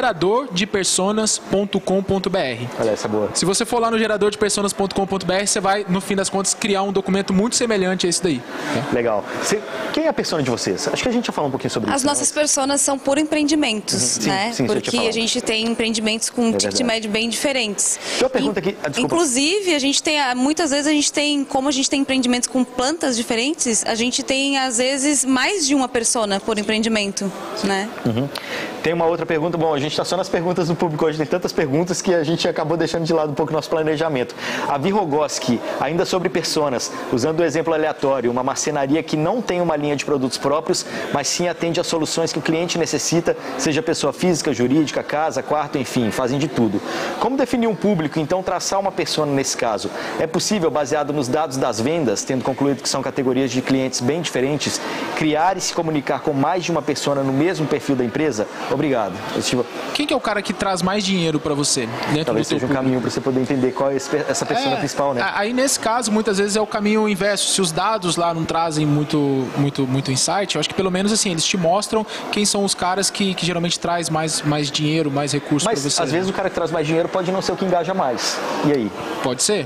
geradordepersonas.com.br. Olha, essa é boa. Se você for lá no geradordepersonas.com.br, você vai, no fim das contas, criar um documento muito semelhante a esse daí. Legal. Quem é a persona de vocês? Acho que a gente já falou um pouquinho sobre isso. As nossas personas são por empreendimentos, né? Sim, porque a gente tem empreendimentos com ticket médio bem diferentes. Tem uma pergunta aqui. Desculpa. Inclusive, a gente tem, muitas vezes como a gente tem empreendimentos com plantas diferentes, a gente tem, às vezes, mais de uma persona por empreendimento, né? Tem uma outra pergunta. Bom, a gente está só nas perguntas do público hoje. Tem tantas perguntas que a gente acabou deixando de lado um pouco o nosso planejamento. A Virogoski, ainda sobre personas, usando o exemplo aleatório, uma marcenaria que não tem uma linha de produtos próprios, mas sim atende às soluções que o cliente necessita, seja pessoa física, jurídica, casa, quarto, enfim, fazem de tudo. Como definir um público, então traçar uma persona nesse caso? É possível, baseado nos dados das vendas, tendo concluído que são categorias de clientes bem diferentes, criar e se comunicar com mais de uma persona no mesmo perfil da empresa? Obrigado. Quem que é o cara que traz mais dinheiro para você? Talvez seja um caminho para você poder entender qual é essa persona principal, né? Aí nesse caso, muitas vezes é o caminho inverso. Se os dados lá não trazem muito insight, eu acho que pelo menos assim, eles te mostram quem são os caras que geralmente traz mais dinheiro, mais recursos para você. Mas às vezes o cara que traz mais dinheiro pode não ser o que engaja mais. E aí? Pode ser.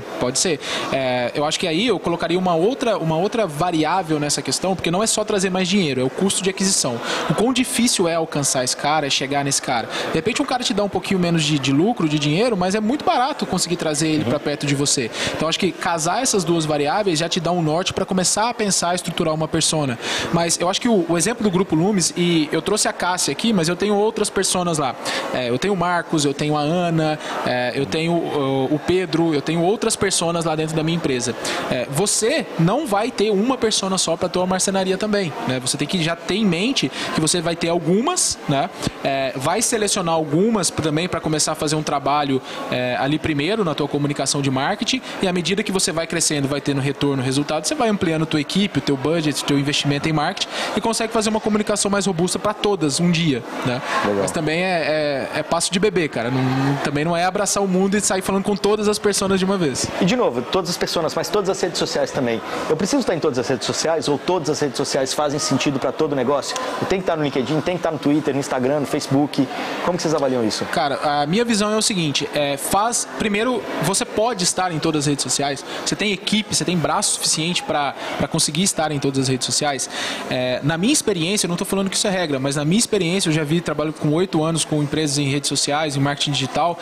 Eu acho que aí eu colocaria uma outra variável nessa questão, porque não é só trazer mais dinheiro, é o custo de aquisição. O quão difícil é alcançar esse cara, é chegar nesse cara. De repente um cara te dá um pouquinho menos de lucro, de dinheiro, mas é muito barato conseguir trazer ele para perto de você. Então acho que casar essas duas variáveis já te dá um norte para começar a pensar e estruturar uma persona. Mas eu acho que o exemplo do Grupo Lumis, e eu trouxe a Cássia aqui, mas eu tenho outras personas lá. Eu tenho o Marcos, eu tenho a Ana, eu tenho o Pedro, eu tenho outras personas lá dentro da minha empresa. Você não vai ter uma persona só para a tua marcenaria também, né? Você tem que já ter em mente que você vai ter algumas, né? Vai selecionar algumas também para começar a fazer um trabalho ali primeiro na tua comunicação de marketing, e à medida que você vai crescendo, vai tendo retorno, resultado, você vai ampliando a tua equipe, o teu budget, o teu investimento em marketing e consegue fazer uma comunicação mais robusta para todas um dia, né? Mas também é passo de bebê, cara. Também não é abraçar o mundo e sair falando com todas as pessoas de uma vez. E de novo, todas as pessoas, mas todas as redes sociais também. Eu preciso estar em todas as redes sociais ou todas as redes sociais fazem sentido para todo negócio? Eu tenho que estar no LinkedIn, tem que estar no Twitter, no Instagram, no Facebook. Como que vocês avaliam isso? Cara, a minha visão é o seguinte, primeiro, você pode estar em todas as redes sociais, você tem equipe, você tem braço suficiente para conseguir estar em todas as redes sociais. Na minha experiência, eu não estou falando que isso é regra, mas na minha experiência, eu já trabalho com 8 anos com empresas em redes sociais, em marketing digital,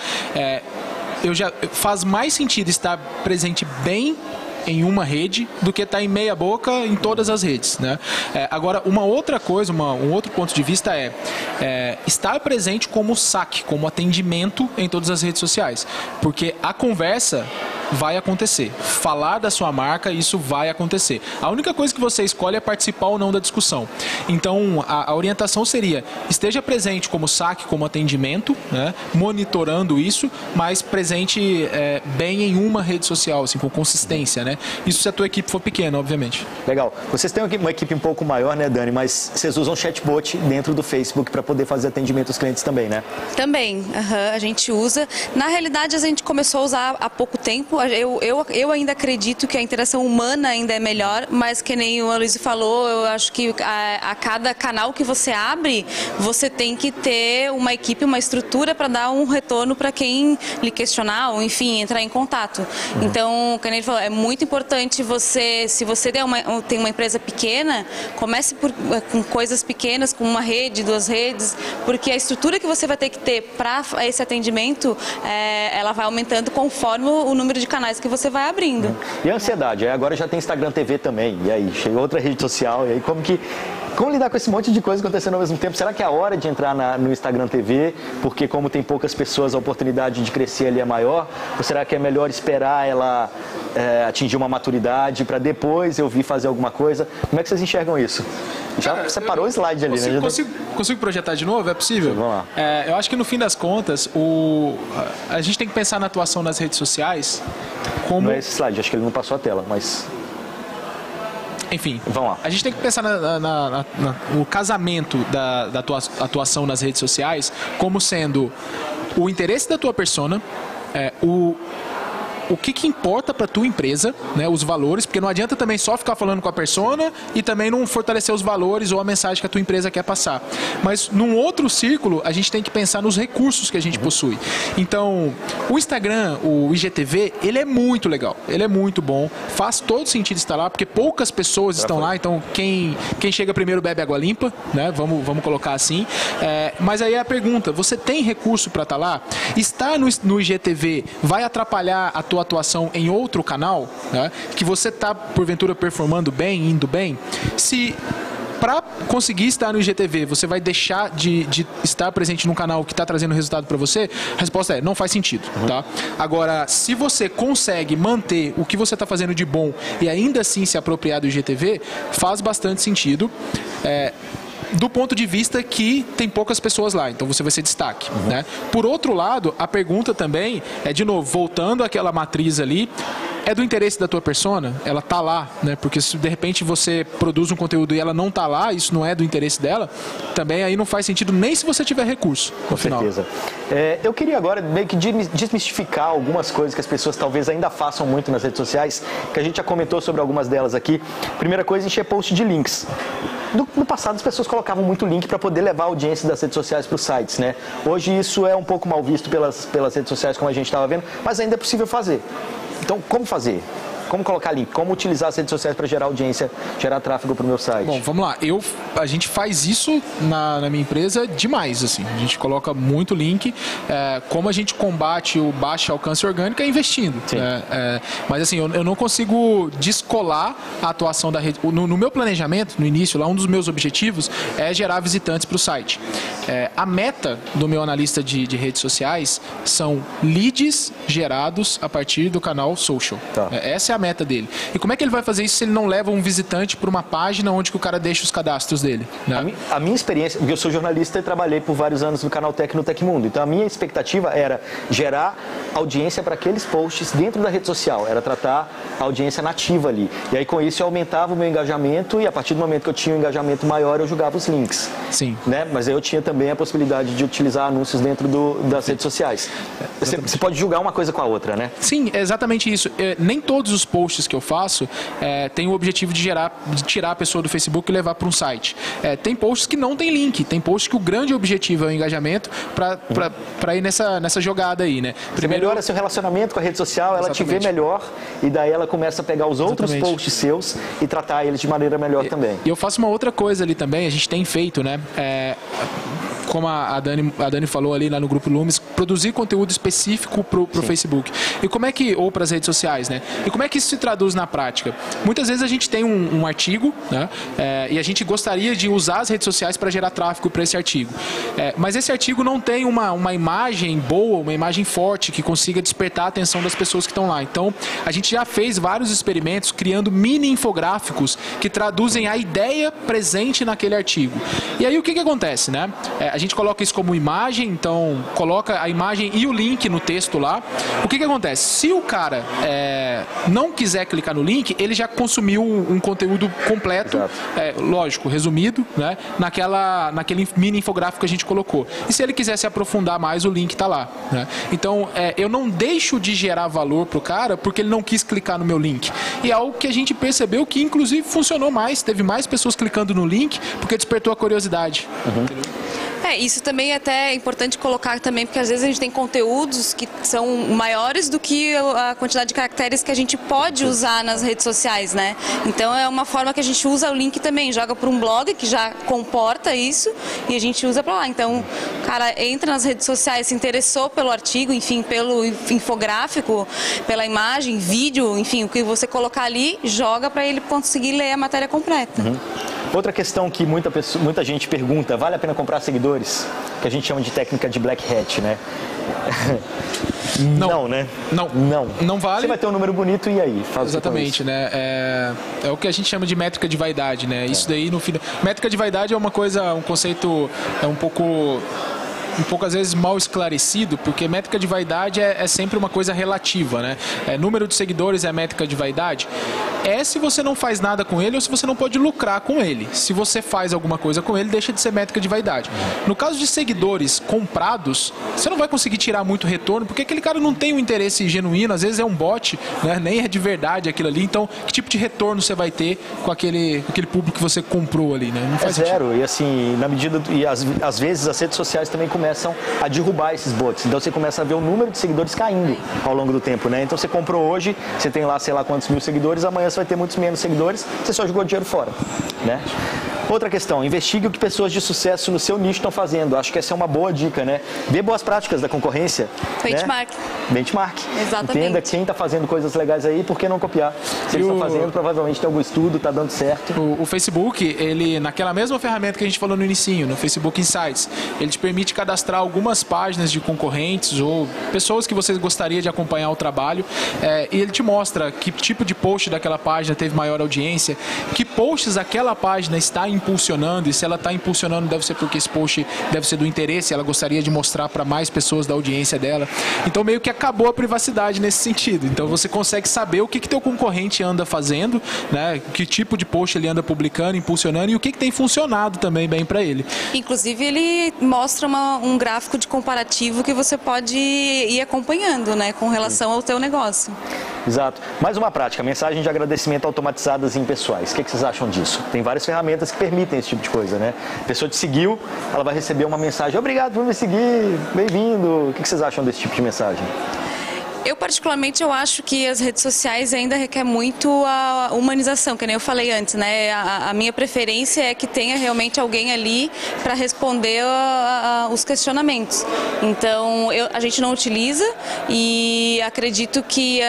faz mais sentido estar presente bem em uma rede do que estar em meia boca em todas as redes, né? Agora, uma outra coisa, um outro ponto de vista estar presente como saque, como atendimento em todas as redes sociais, porque a conversa vai acontecer. Falar da sua marca, isso vai acontecer. A única coisa que você escolhe é participar ou não da discussão. Então, a orientação seria, esteja presente como saque, como atendimento, né? Monitorando isso, mas presente bem em uma rede social, assim, com consistência, né? Isso se a tua equipe for pequena, obviamente. Legal. Vocês têm uma equipe um pouco maior, né, Dani? Mas vocês usam chatbot dentro do Facebook para poder fazer atendimento aos clientes também, né? Também. A gente usa. Na realidade, a gente começou a usar há pouco tempo. eu ainda acredito que a interação humana ainda é melhor, mas que nem o Aloysio falou, eu acho que a cada canal que você abre, você tem que ter uma equipe, uma estrutura para dar um retorno para quem lhe questionar ou, enfim, entrar em contato. Então, como ele falou, é muito importante você, se você tem uma empresa pequena, comece com coisas pequenas, com uma rede, 2 redes, porque a estrutura que você vai ter que ter para esse atendimento, ela vai aumentando conforme o número de canais que você vai abrindo. E a ansiedade, agora já tem Instagram TV também, e aí chega outra rede social, e aí como lidar com esse monte de coisa acontecendo ao mesmo tempo? Será que é a hora de entrar no Instagram TV, porque como tem poucas pessoas, a oportunidade de crescer ali é maior? Ou será que é melhor esperar ela atingir uma maturidade para depois eu vir fazer alguma coisa? Como é que vocês enxergam isso? Já separou o slide ali, né? Consigo projetar de novo? É possível? Vamos lá. Eu acho que no fim das contas, a gente tem que pensar na atuação nas redes sociais como... Não é esse slide, acho que ele não passou a tela, mas... Enfim, vamos lá. A gente tem que pensar no casamento da atuação nas redes sociais como sendo o interesse da tua persona, o que importa para tua empresa, né, os valores, porque não adianta também só ficar falando com a persona e também não fortalecer os valores ou a mensagem que a tua empresa quer passar. Mas num outro círculo, a gente tem que pensar nos recursos que a gente possui. Então, o Instagram, o IGTV, ele é muito legal, ele é muito bom, faz todo sentido estar lá, porque poucas pessoas estão lá, então quem chega primeiro bebe água limpa, né, vamos colocar assim. Mas aí é a pergunta, você tem recurso para estar lá? Estar no IGTV vai atrapalhar a tua atuação em outro canal, né, que você está, porventura, performando bem, indo bem? Se para conseguir estar no IGTV, você vai deixar de estar presente num canal que está trazendo resultado para você? A resposta é, não faz sentido, tá? Agora, se você consegue manter o que você está fazendo de bom e ainda assim se apropriar do IGTV, faz bastante sentido. Do ponto de vista que tem poucas pessoas lá, então você vai ser destaque, né? Por outro lado, a pergunta também é, de novo, voltando àquela matriz ali, é do interesse da tua persona? Ela tá lá, né? Porque se de repente você produz um conteúdo e ela não tá lá, isso não é do interesse dela, também aí não faz sentido nem se você tiver recurso. Com certeza. Eu queria agora meio que desmistificar algumas coisas que as pessoas talvez ainda façam muito nas redes sociais, que a gente já comentou sobre algumas delas aqui. Primeira coisa, encher post de links. No passado as pessoas colocavam muito link para poder levar a audiência das redes sociais para os sites, né? Hoje isso é um pouco mal visto pelas redes sociais, como a gente estava vendo, mas ainda é possível fazer. Então, como fazer? Como colocar link? Como utilizar as redes sociais para gerar audiência, gerar tráfego para o meu site? Bom, vamos lá. A gente faz isso na minha empresa demais, assim. A gente coloca muito link. Como a gente combate o baixo alcance orgânico é investindo. Mas assim, eu não consigo descolar a atuação da rede. No meu planejamento, no início, lá um dos meus objetivos é gerar visitantes para o site. A meta do meu analista de redes sociais são leads gerados a partir do canal social. Tá. Essa é a meta dele. E como é que ele vai fazer isso se ele não leva um visitante para uma página onde que o cara deixa os cadastros dele? Né? A minha experiência, porque eu sou jornalista e trabalhei por vários anos no canal Tech no Tecmundo, então a minha expectativa era gerar audiência para aqueles posts dentro da rede social, era tratar a audiência nativa ali. E aí com isso eu aumentava o meu engajamento e a partir do momento que eu tinha um engajamento maior eu jogava os links. Sim. Né? Mas aí eu tinha também a possibilidade de utilizar anúncios dentro das redes sociais. Você pode julgar uma coisa com a outra, né? Sim, é exatamente isso. Nem todos os posts que eu faço têm o objetivo de tirar a pessoa do Facebook e levar para um site. Tem posts que não tem link, tem posts que o grande objetivo é o engajamento para ir nessa jogada aí, né? Você melhora seu relacionamento com a rede social, ela te vê melhor e daí ela começa a pegar os outros posts seus e tratar eles de maneira melhor também. E eu faço uma outra coisa ali também, a gente tem feito, né? Como a Dani falou ali lá no Grupo Lumes, produzir conteúdo específico pro Facebook. E como é que, ou para as redes sociais, né? E como é que isso se traduz na prática? Muitas vezes a gente tem um artigo, né? E a gente gostaria de usar as redes sociais para gerar tráfego para esse artigo. Mas esse artigo não tem uma imagem boa, uma imagem forte que consiga despertar a atenção das pessoas que estão lá. Então, a gente já fez vários experimentos criando mini infográficos que traduzem a ideia presente naquele artigo. E aí o que acontece, né? A gente coloca isso como imagem, então coloca a imagem e o link no texto lá. O que acontece? Se o cara não quiser clicar no link, ele já consumiu um conteúdo completo, lógico, resumido, né, naquele mini infográfico que a gente colocou. E se ele quiser se aprofundar mais, o link está lá, né? Então, eu não deixo de gerar valor pro cara porque ele não quis clicar no meu link. E é algo que a gente percebeu que, inclusive, funcionou mais. Teve mais pessoas clicando no link porque despertou a curiosidade. Isso também é até importante colocar também, porque às vezes a gente tem conteúdos que são maiores do que a quantidade de caracteres que a gente pode usar nas redes sociais, né? Então é uma forma que a gente usa o link também, joga para um blog que já comporta isso e a gente usa para lá. Então, o cara entra nas redes sociais, se interessou pelo artigo, enfim, pelo infográfico, pela imagem, vídeo, enfim, o que você colocar ali, joga para ele conseguir ler a matéria completa. Outra questão que muita gente pergunta, vale a pena comprar seguidores? Que a gente chama de técnica de black hat, né? Não, né? Não vale. Você vai ter um número bonito e aí? Exatamente, né? É o que a gente chama de métrica de vaidade, né? Isso daí, no final... Métrica de vaidade é uma coisa, um conceito um pouco às vezes mal esclarecido, porque métrica de vaidade é sempre uma coisa relativa, né? Número de seguidores é a métrica de vaidade. Se você não faz nada com ele ou se você não pode lucrar com ele. Se você faz alguma coisa com ele, deixa de ser métrica de vaidade. No caso de seguidores comprados, você não vai conseguir tirar muito retorno, porque aquele cara não tem um interesse genuíno, às vezes é um bot, né? Nem é de verdade aquilo ali. Então, que tipo de retorno você vai ter com aquele público que você comprou ali, né? Não faz zero. Sentido. E assim, na medida... E às vezes as redes sociais também começam a derrubar esses bots. Então você começa a ver o número de seguidores caindo ao longo do tempo, né? Então você comprou hoje, você tem lá, sei lá quantos mil seguidores, amanhã você vai ter muitos menos seguidores, você só jogou dinheiro fora, né? Outra questão, investigue o que pessoas de sucesso no seu nicho estão fazendo. Acho que essa é uma boa dica, né? Vê boas práticas da concorrência. Benchmark. Né? Benchmark. Exatamente. Entenda quem está fazendo coisas legais aí, por que não copiar? Se eles estão fazendo, provavelmente tem algum estudo, está dando certo. O Facebook, ele, naquela mesma ferramenta que a gente falou no inicinho, no Facebook Insights, ele te permite cadastrar algumas páginas de concorrentes ou pessoas que você gostaria de acompanhar o trabalho, e ele te mostra que tipo de post daquela página teve maior audiência, que posts aquela página está impulsionando, e se ela está impulsionando deve ser porque esse post deve ser do interesse, ela gostaria de mostrar para mais pessoas da audiência dela. Então meio que acabou a privacidade nesse sentido. Então você consegue saber o que teu concorrente anda fazendo, né? Que tipo de post ele anda publicando, impulsionando e o que tem funcionado também bem para ele. Inclusive ele mostra um gráfico de comparativo que você pode ir acompanhando, né? Com relação ao teu negócio. Exato. Mais uma prática, mensagem de agradecimento automatizadas em pessoais. O que vocês acham disso? Tem várias ferramentas que permitem esse tipo de coisa, né? A pessoa te seguiu, ela vai receber uma mensagem: obrigado por me seguir, bem-vindo. O que vocês acham desse tipo de mensagem? Eu, particularmente, eu acho que as redes sociais ainda requer muito a humanização, que nem eu falei antes, né? A minha preferência é que tenha realmente alguém ali para responder os questionamentos. Então, a gente não utiliza e acredito que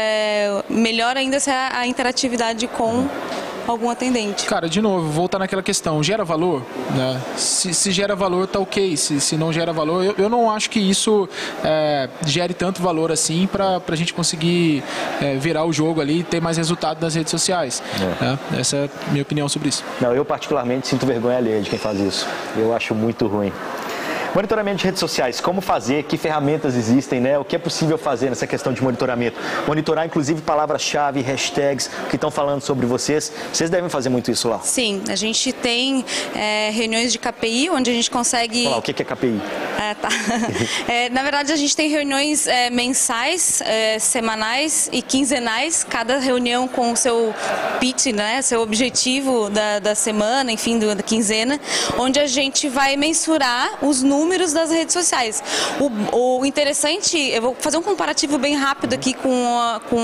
melhor ainda se a interatividade com algum atendente. Cara, de novo, voltar naquela questão, gera valor? Né? Se gera valor, tá ok. Se não gera valor, eu não acho que isso gere tanto valor assim para a gente conseguir virar o jogo ali e ter mais resultado nas redes sociais. Né? Essa é a minha opinião sobre isso. Não, eu particularmente sinto vergonha alheia de quem faz isso. Eu acho muito ruim. Monitoramento de redes sociais, como fazer, que ferramentas existem, né? O que é possível fazer nessa questão de monitoramento? Monitorar, inclusive, palavras-chave, hashtags que estão falando sobre vocês. Vocês devem fazer muito isso lá. Sim, a gente tem reuniões de KPI, onde a gente consegue... Olá, o que é KPI? Tá. Na verdade, a gente tem reuniões mensais, semanais e quinzenais, cada reunião com o seu pitch, né? Seu objetivo da semana, enfim, da quinzena, onde a gente vai mensurar os números das redes sociais. O interessante, eu vou fazer um comparativo bem rápido aqui com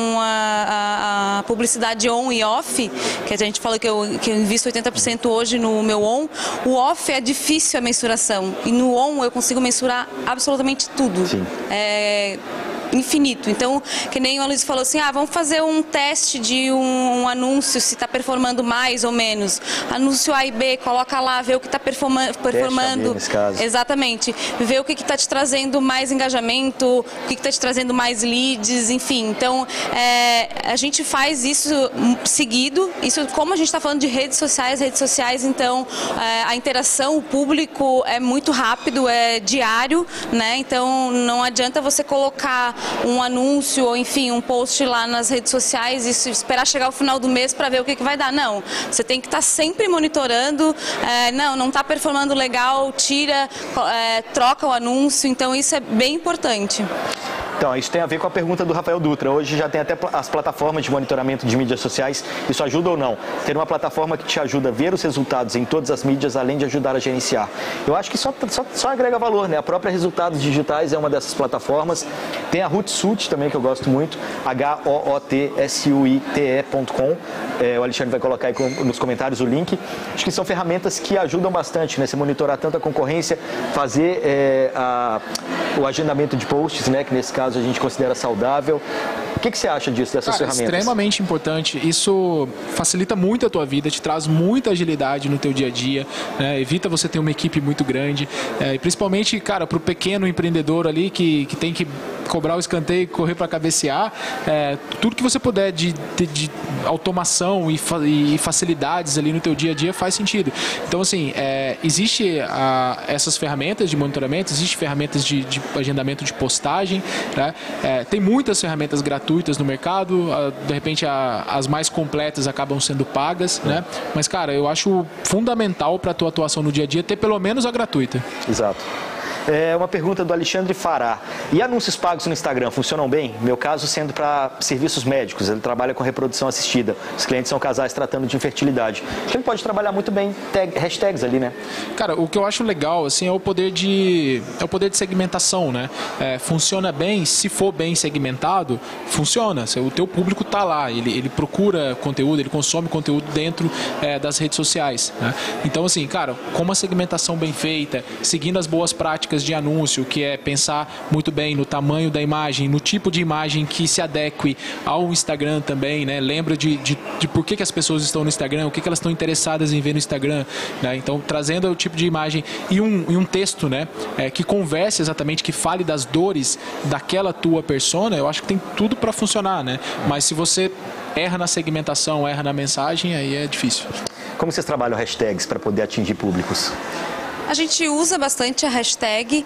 a publicidade on e off, que a gente falou que eu invisto 80% hoje no meu on. O off é difícil a mensuração e no on eu consigo mensurar absolutamente tudo. Sim. infinito. Então, que nem o Luiz falou assim, vamos fazer um teste de um anúncio, se está performando mais ou menos. Anúncio A e B, coloca lá, vê o que está performando. Nesse caso. Exatamente. Vê o que está te trazendo mais engajamento, o que está te trazendo mais leads, enfim. Então, a gente faz isso seguido. Isso, como a gente está falando de redes sociais, então, a interação, o público é muito rápido, é diário, né? Então, não adianta você colocar um anúncio ou, enfim, um post lá nas redes sociais e esperar chegar ao final do mês para ver o que vai dar. Não, você tem que estar sempre monitorando, não está performando legal, tira, troca o anúncio, então isso é bem importante. Então, isso tem a ver com a pergunta do Rafael Dutra. Hoje já tem até as plataformas de monitoramento de mídias sociais. Isso ajuda ou não? Ter uma plataforma que te ajuda a ver os resultados em todas as mídias, além de ajudar a gerenciar. Eu acho que só agrega valor, né? A própria Resultados Digitais é uma dessas plataformas. Tem a Hootsuite também, que eu gosto muito, hootsuite.com. O Alexandre vai colocar aí nos comentários o link. Acho que são ferramentas que ajudam bastante, né? Você monitorar tanto a concorrência, fazer o agendamento de posts, né? Que nesse caso a gente considera saudável. O que você acha disso, dessas ferramentas? Extremamente importante. Isso facilita muito a tua vida, te traz muita agilidade no teu dia a dia, né? Evita você ter uma equipe muito grande. E principalmente, cara, para o pequeno empreendedor ali que tem que cobrar o escanteio e correr para cabecear, tudo que você puder de automação e facilidades ali no teu dia a dia faz sentido. Então, assim, existe essas ferramentas de monitoramento, existe ferramentas de agendamento de postagem, né? Tem muitas ferramentas gratuitas no mercado, de repente as mais completas acabam sendo pagas, né? Mas, cara, eu acho fundamental para a tua atuação no dia a dia ter pelo menos a gratuita. Exato. Uma pergunta do Alexandre Fará. E anúncios pagos no Instagram funcionam bem? Meu caso sendo para serviços médicos. Ele trabalha com reprodução assistida. Os clientes são casais tratando de infertilidade. Ele pode trabalhar muito bem hashtags ali, né? Cara, o que eu acho legal assim, é o poder de segmentação, né? Funciona bem, se for bem segmentado, funciona. O teu público está lá, ele procura conteúdo, ele consome conteúdo dentro das redes sociais, né? Então, assim, cara, com uma segmentação bem feita, seguindo as boas práticas de anúncio, que é pensar muito bem no tamanho da imagem, no tipo de imagem que se adeque ao Instagram também, né? Lembra de por que as pessoas estão no Instagram, o que elas estão interessadas em ver no Instagram, né? Então, trazendo o tipo de imagem e um texto, né? Que converse exatamente, que fale das dores daquela tua persona, eu acho que tem tudo para funcionar, né? Mas se você erra na segmentação, erra na mensagem, aí é difícil. Como vocês trabalham hashtags para poder atingir públicos? A gente usa bastante a hashtag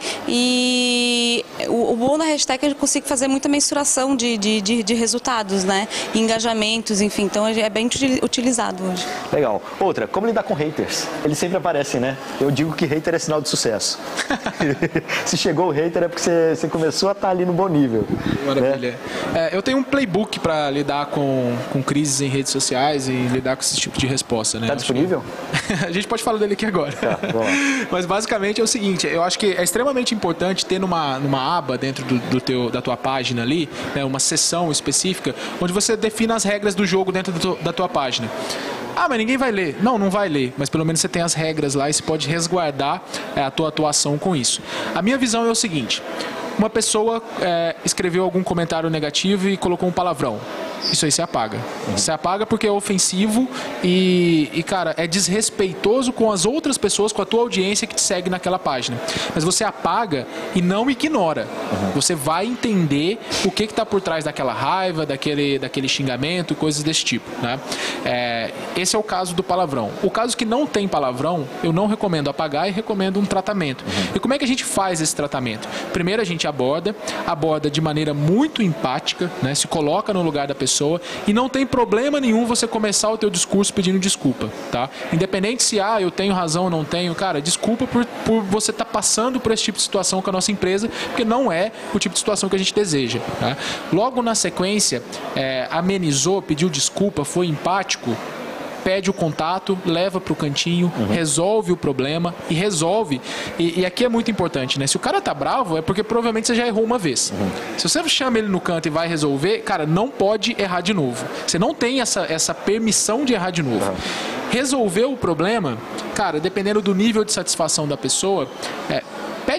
e o bom da hashtag é que a gente consegue fazer muita mensuração de resultados, né? Engajamentos, enfim, então é bem utilizado hoje. Legal. Outra, como lidar com haters? Eles sempre aparecem, né? Eu digo que hater é sinal de sucesso. Se chegou o hater é porque você começou a estar ali no bom nível. Maravilha. Né? Eu tenho um playbook para lidar com crises em redes sociais e lidar com esse tipo de resposta, né? Está disponível? A gente pode falar dele aqui agora. Tá, vamos lá. Mas basicamente é o seguinte, eu acho que é extremamente importante ter numa aba dentro da tua página ali, né, uma seção específica, onde você defina as regras do jogo dentro da tua página. Mas ninguém vai ler. Não vai ler, mas pelo menos você tem as regras lá e você pode resguardar a tua atuação com isso. A minha visão é o seguinte: uma pessoa escreveu algum comentário negativo e colocou um palavrão. Isso aí você apaga. Você apaga porque é ofensivo e, cara, é desrespeitoso com as outras pessoas, com a tua audiência que te segue naquela página. Mas você apaga e não ignora. Você vai entender o que está por trás daquela raiva, daquele xingamento, coisas desse tipo, né? Esse é o caso do palavrão. O caso que não tem palavrão, eu não recomendo apagar e recomendo um tratamento. E como é que a gente faz esse tratamento? Primeiro a gente aborda de maneira muito empática, né? Se coloca no lugar da pessoa e não tem problema nenhum você começar o teu discurso pedindo desculpa, tá? Independente se eu tenho razão ou não tenho, cara, desculpa por você estar passando por esse tipo de situação com a nossa empresa, porque não é o tipo de situação que a gente deseja, tá? Logo na sequência, amenizou, pediu desculpa, foi empático, pede o contato, leva para o cantinho, resolve o problema e resolve. E aqui é muito importante, né? Se o cara tá bravo, é porque provavelmente você já errou uma vez. Se você chama ele no canto e vai resolver, cara, não pode errar de novo. Você não tem essa permissão de errar de novo. Resolveu o problema, cara, dependendo do nível de satisfação da pessoa, pede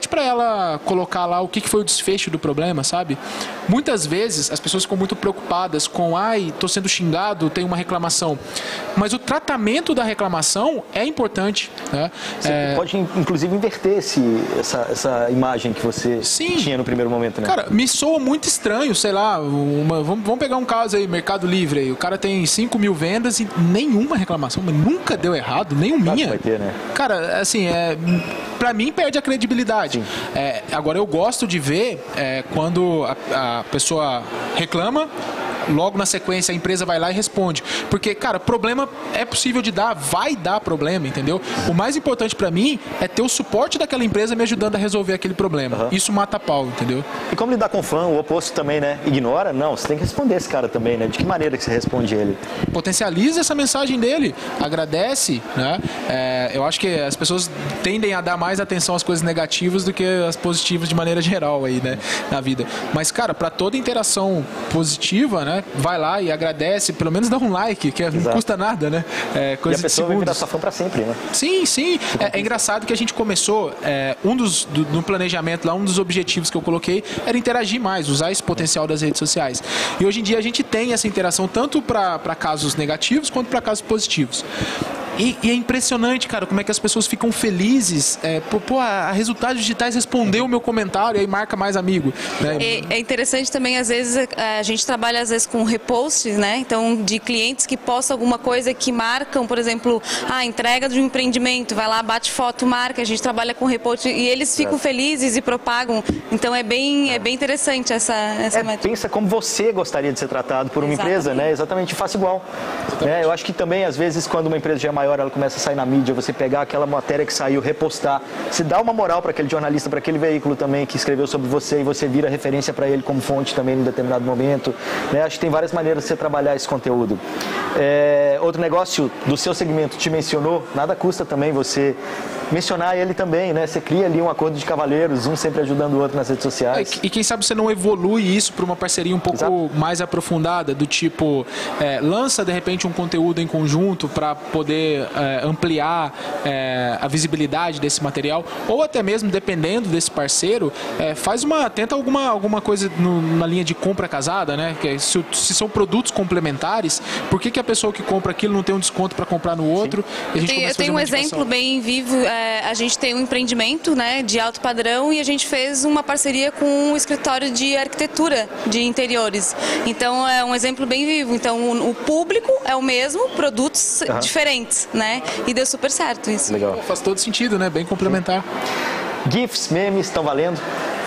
pede para ela colocar lá o que foi o desfecho do problema, sabe? Muitas vezes as pessoas ficam muito preocupadas com, ai, tô sendo xingado, tem uma reclamação. Mas o tratamento da reclamação é importante, né? Você pode, inclusive, inverter essa imagem que você tinha no primeiro momento, né? Cara, me soa muito estranho, sei lá, vamos pegar um caso aí, Mercado Livre, aí, o cara tem 5 mil vendas e nenhuma reclamação, mas nunca deu errado, nenhuma minha. Vai ter, né? Cara, assim, pra mim perde a credibilidade. Agora, eu gosto de ver quando a pessoa reclama, logo na sequência a empresa vai lá e responde. Porque, cara, problema é possível de dar, vai dar problema, entendeu? O mais importante pra mim é ter o suporte daquela empresa me ajudando a resolver aquele problema. Isso mata a pau, entendeu? E como lidar com fã? O oposto também, né? Ignora? Não, você tem que responder esse cara também, né? De que maneira que você responde ele? Potencializa essa mensagem dele, agradece, né? Eu acho que as pessoas tendem a dar mais atenção às coisas negativas do que às positivas de maneira geral aí, né? Na vida. Mas, cara, pra toda interação positiva, né? Vai lá e agradece, pelo menos dá um like, que não custa nada, né? Coisa e a pessoa vai virar sua fã pra sempre, né? Sim, sim. É engraçado que a gente começou, no planejamento lá, um dos objetivos que eu coloquei era interagir mais, usar esse potencial das redes sociais. E hoje em dia a gente tem essa interação tanto para casos negativos quanto para casos positivos. E é impressionante, cara, como é que as pessoas ficam felizes. A Resultados Digitais respondeu o meu comentário e aí marca mais amigo. Né? É interessante também, às vezes, a gente trabalha às vezes com reposts, né? Então, de clientes que postam alguma coisa que marcam, por exemplo, a entrega de um empreendimento, vai lá, bate foto, marca, a gente trabalha com repost e eles ficam felizes e propagam. Então, é bem interessante essa métrica. Pensa como você gostaria de ser tratado por uma empresa, né? Exatamente, faça igual. Eu acho que também, às vezes, quando uma empresa já é maior, ela começa a sair na mídia, você pegar aquela matéria que saiu, repostar, se dá uma moral para aquele jornalista, para aquele veículo também que escreveu sobre você e você vira referência para ele como fonte também em determinado momento. Acho que tem várias maneiras de você trabalhar esse conteúdo. Outro negócio do seu segmento te mencionou, nada custa também você mencionar ele também, né? Você cria ali um acordo de cavalheiros, um sempre ajudando o outro nas redes sociais. E quem sabe você não evolui isso para uma parceria um pouco mais aprofundada, do tipo, lança de repente um conteúdo em conjunto para poder ampliar a visibilidade desse material, ou até mesmo, dependendo desse parceiro, tenta alguma coisa na linha de compra casada, né? Que se são produtos complementares, por que a pessoa que compra aquilo não tem um desconto para comprar no outro? E a gente eu tenho um exemplo bem vivo. A gente tem um empreendimento, né, de alto padrão e a gente fez uma parceria com um escritório de arquitetura de interiores. Então é um exemplo bem vivo. Então o público é o mesmo, produtos diferentes, né? E deu super certo isso. Legal. Faz todo sentido, né? Bem complementar. GIFs, memes, estão valendo?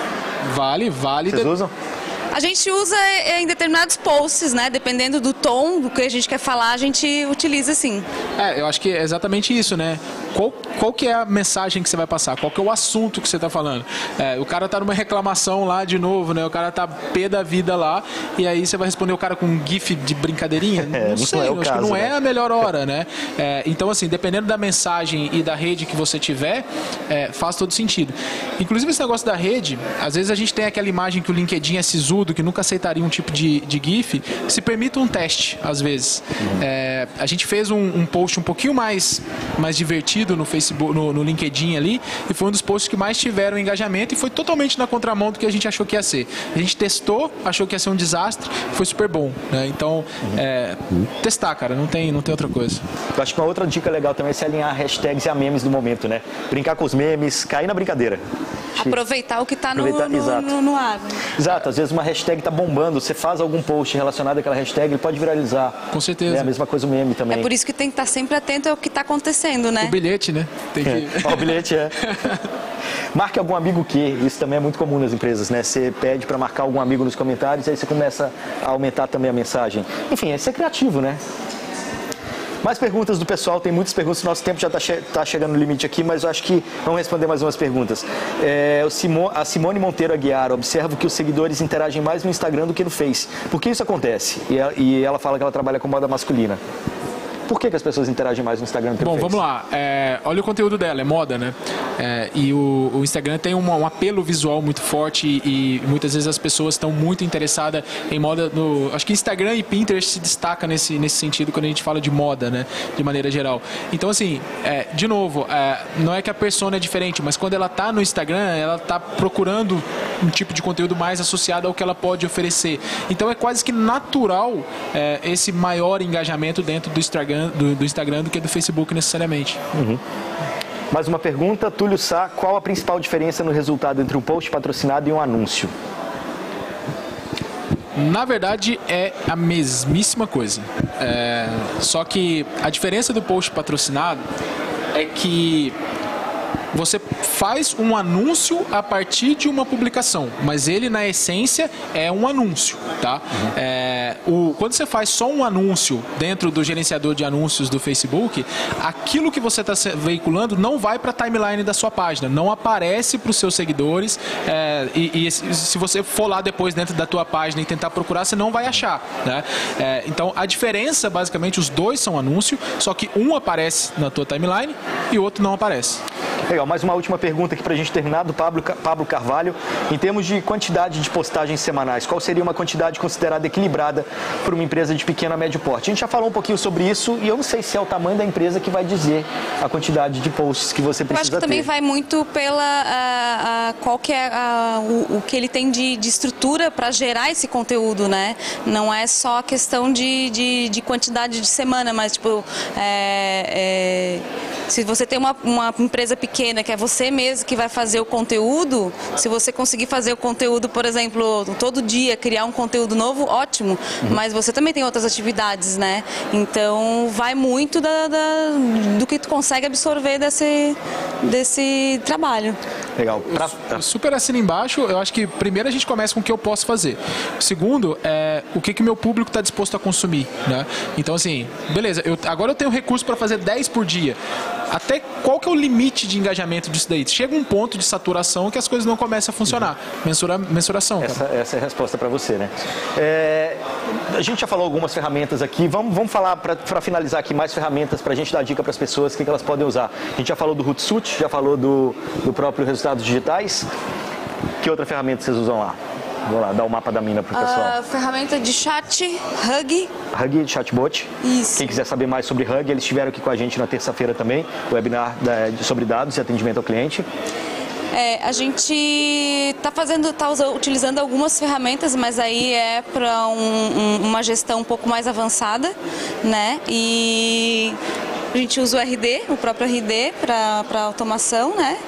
Vale. Vocês usam? A gente usa em determinados posts, né? Dependendo do tom, do que a gente quer falar, a gente utiliza sim. Eu acho que é exatamente isso, né? Qual que é a mensagem que você vai passar? Qual que é o assunto que você está falando? O cara tá numa reclamação lá de novo, né? O cara tá pé da vida lá e aí você vai responder o cara com um gif de brincadeirinha? Não sei, acho que não é a melhor hora, né? Então, assim, dependendo da mensagem e da rede que você tiver, faz todo sentido. Inclusive, esse negócio da rede, às vezes a gente tem aquela imagem que o LinkedIn é sisudo, que nunca aceitaria um tipo de GIF, se permita um teste, às vezes. A gente fez um post um pouquinho mais divertido no Facebook, no LinkedIn ali, e foi um dos posts que mais tiveram engajamento e foi totalmente na contramão do que a gente achou que ia ser. A gente testou, achou que ia ser um desastre, foi super bom, né? Então, testar, cara, não tem outra coisa. Eu acho que uma outra dica legal também é se alinhar hashtags e a memes do momento, né? Brincar com os memes, cair na brincadeira. Aproveitar o que está no ar. Exato, às vezes uma hashtag está bombando, você faz algum post relacionado àquela hashtag, ele pode viralizar. Com certeza. É a mesma coisa o meme também. É por isso que tem que estar sempre atento ao que está acontecendo, né? O bilhete, né? Tem que... O bilhete, Marque algum amigo que, isso também é muito comum nas empresas, né? Você pede para marcar algum amigo nos comentários, aí você começa a aumentar também a mensagem. Enfim, é ser criativo, né? Mais perguntas do pessoal, tem muitas perguntas, nosso tempo já está chegando no limite aqui, mas eu acho que vamos responder mais umas perguntas. A Simone Monteiro Aguiar, observo que os seguidores interagem mais no Instagram do que no Face. Por que isso acontece? E ela fala que ela trabalha com moda masculina. Por que as pessoas interagem mais no Instagram do que no Face? Bom, vamos lá. Olha o conteúdo dela, é moda, né? E o Instagram tem um apelo visual muito forte e muitas vezes as pessoas estão muito interessadas em moda. Acho que Instagram e Pinterest se destaca nesse sentido quando a gente fala de moda, né? De maneira geral. Então, assim, de novo, não é que a persona é diferente, mas quando ela está no Instagram, ela está procurando um tipo de conteúdo mais associado ao que ela pode oferecer. Então, é quase que natural esse maior engajamento dentro do Instagram do que do Facebook necessariamente. Uhum. Mais uma pergunta, Túlio Sá, qual a principal diferença no resultado entre um post patrocinado e um anúncio? Na verdade, é a mesmíssima coisa. Só que a diferença do post patrocinado é que você faz um anúncio a partir de uma publicação, mas ele, na essência, é um anúncio, tá? Quando você faz só um anúncio dentro do gerenciador de anúncios do Facebook, aquilo que você está veiculando não vai para a timeline da sua página, não aparece para os seus seguidores, e se você for lá depois dentro da tua página e tentar procurar, você não vai achar, né? Então, a diferença, basicamente, os dois são anúncio, só que um aparece na tua timeline e o outro não aparece. Legal, mais uma última pergunta aqui para a gente terminar, do Pablo Carvalho. Em termos de quantidade de postagens semanais, qual seria uma quantidade considerada equilibrada para uma empresa de pequeno a médio porte? A gente já falou um pouquinho sobre isso e eu não sei se é o tamanho da empresa que vai dizer a quantidade de posts que você precisa ter. Eu acho que também vai muito pela qual que é o que ele tem de estrutura para gerar esse conteúdo, né? Não é só a questão de quantidade de semana, mas tipo... se você tem uma empresa pequena, que é você mesmo que vai fazer o conteúdo, se você conseguir fazer o conteúdo, por exemplo, todo dia, criar um conteúdo novo, ótimo. Mas você também tem outras atividades, né? Então, vai muito do que tu consegue absorver desse trabalho. Legal. Super assina embaixo. Eu acho que primeiro a gente começa com o que eu posso fazer. Segundo, o que meu público está disposto a consumir, né? Então, assim, beleza, agora eu tenho recurso para fazer 10 por dia. Até qual que é o limite de engajamento disso daí? Chega um ponto de saturação que as coisas não começam a funcionar. Mensuração. Essa é a resposta para você, né? A gente já falou algumas ferramentas aqui. Vamos falar, para finalizar aqui, mais ferramentas para a gente dar dica para as pessoas, o que elas podem usar. A gente já falou do Hootsuite, já falou do próprio Resultados Digitais. Que outra ferramenta vocês usam lá? Vou lá, dar o mapa da mina para o pessoal. Ferramenta de chat, Hug. Hug, chatbot. Isso. Quem quiser saber mais sobre Hug, eles estiveram aqui com a gente na terça-feira também, o webinar sobre dados e atendimento ao cliente. A gente está utilizando algumas ferramentas, mas aí é para uma gestão um pouco mais avançada, né? E a gente usa o próprio RD para automação, né?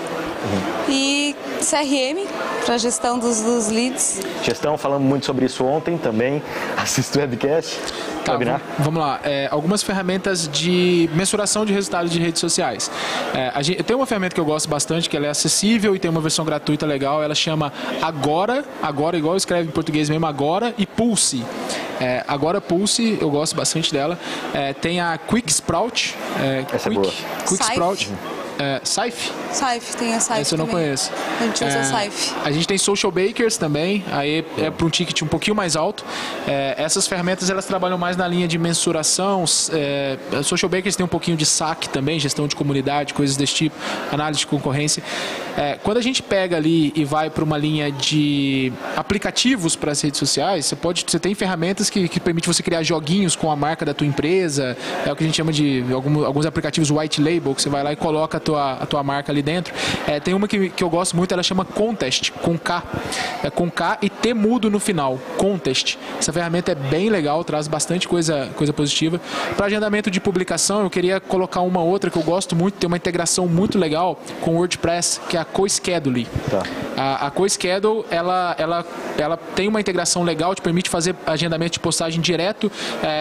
E CRM para gestão dos leads. Gestão, falamos muito sobre isso ontem também. Assista o webcast. Tá, vamos lá. Algumas ferramentas de mensuração de resultados de redes sociais. Eu tenho uma ferramenta que eu gosto bastante, que ela é acessível e tem uma versão gratuita legal. Ela chama Agora igual escreve em português mesmo, Agora, e Pulse. Agora Pulse, eu gosto bastante dela. Tem a Quick Sprout. Essa é boa. Quick Sprout. Saif? Saif, tem a Saif. Essa eu não conheço. A gente usa Saif. A gente tem Social Bakers também, aí é para um ticket um pouquinho mais alto. Essas ferramentas elas trabalham mais na linha de mensuração. Social Bakers tem um pouquinho de SAC também, gestão de comunidade, coisas desse tipo, análise de concorrência. Quando a gente pega ali e vai para uma linha de aplicativos para as redes sociais, você tem ferramentas que permitem você criar joguinhos com a marca da tua empresa. É o que a gente chama de alguns aplicativos white label, que você vai lá e coloca a tua marca ali dentro. Tem uma que eu gosto muito, ela chama Contest, com K. Com K e T mudo no final. Contest. Essa ferramenta é bem legal, traz bastante coisa positiva. Para agendamento de publicação, eu queria colocar uma outra que eu gosto muito, tem uma integração muito legal com o WordPress, que é a CoSchedule. Tá. A CoSchedule, ela tem uma integração legal, te permite fazer agendamento de postagem direto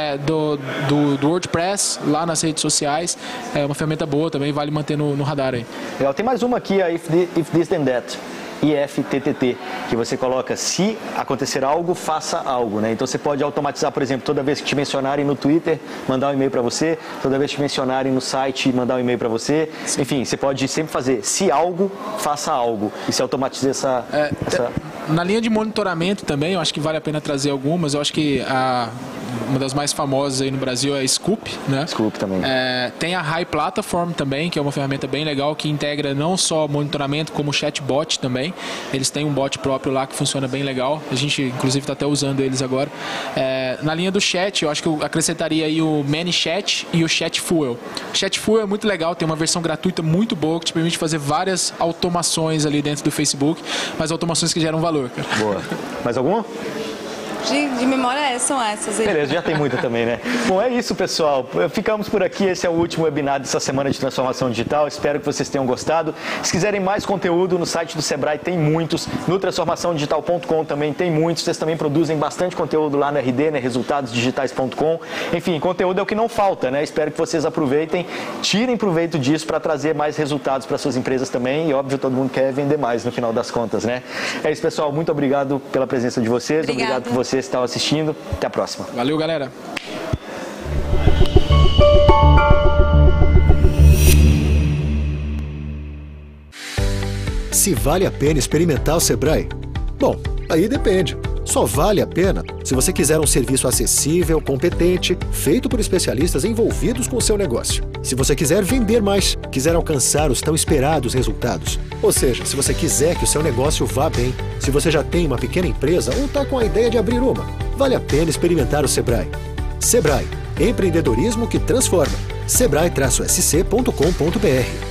do WordPress lá nas redes sociais. É uma ferramenta boa também, vale manter no radar aí. Legal. Tem mais uma aqui, a If This Then That. IFTTT, que você coloca: se acontecer algo, faça algo, né? Então você pode automatizar, por exemplo, toda vez que te mencionarem no Twitter, mandar um e-mail para você, toda vez que te mencionarem no site, mandar um e-mail para você. Enfim, você pode sempre fazer: se algo, faça algo. E se automatiza essa... Na linha de monitoramento também, eu acho que vale a pena trazer algumas. Eu acho que uma das mais famosas aí no Brasil é a Scoop, né? Scoop também. Tem a High Platform também, que é uma ferramenta bem legal, que integra não só monitoramento, como chatbot também. Eles têm um bot próprio lá que funciona bem legal. A gente, inclusive, está até usando eles agora. Na linha do chat, eu acho que eu acrescentaria aí o ManyChat e o Chatfuel. O Chatfuel é muito legal, tem uma versão gratuita muito boa, que te permite fazer várias automações ali dentro do Facebook, mas automações que geram valor, cara. Boa. Mais alguma? De memória são essas aí. Beleza, já tem muita também, né? Bom, é isso, pessoal. Ficamos por aqui. Esse é o último webinar dessa semana de transformação digital. Espero que vocês tenham gostado. Se quiserem mais conteúdo, no site do Sebrae tem muitos. No transformaçãodigital.com também tem muitos. Vocês também produzem bastante conteúdo lá no RD, né? Resultadosdigitais.com. Enfim, conteúdo é o que não falta, né? Espero que vocês aproveitem, tirem proveito disso para trazer mais resultados para suas empresas também. E, óbvio, todo mundo quer vender mais no final das contas, né? É isso, pessoal. Muito obrigado pela presença de vocês. Obrigada. Obrigado por vocês que estavam assistindo. Até a próxima. Valeu, galera. Se vale a pena experimentar o Sebrae? Bom, aí depende. Só vale a pena se você quiser um serviço acessível, competente, feito por especialistas envolvidos com o seu negócio. Se você quiser vender mais, quiser alcançar os tão esperados resultados. Ou seja, se você quiser que o seu negócio vá bem, se você já tem uma pequena empresa ou está com a ideia de abrir uma, vale a pena experimentar o Sebrae. Sebrae, empreendedorismo que transforma. Sebrae-sc.com.br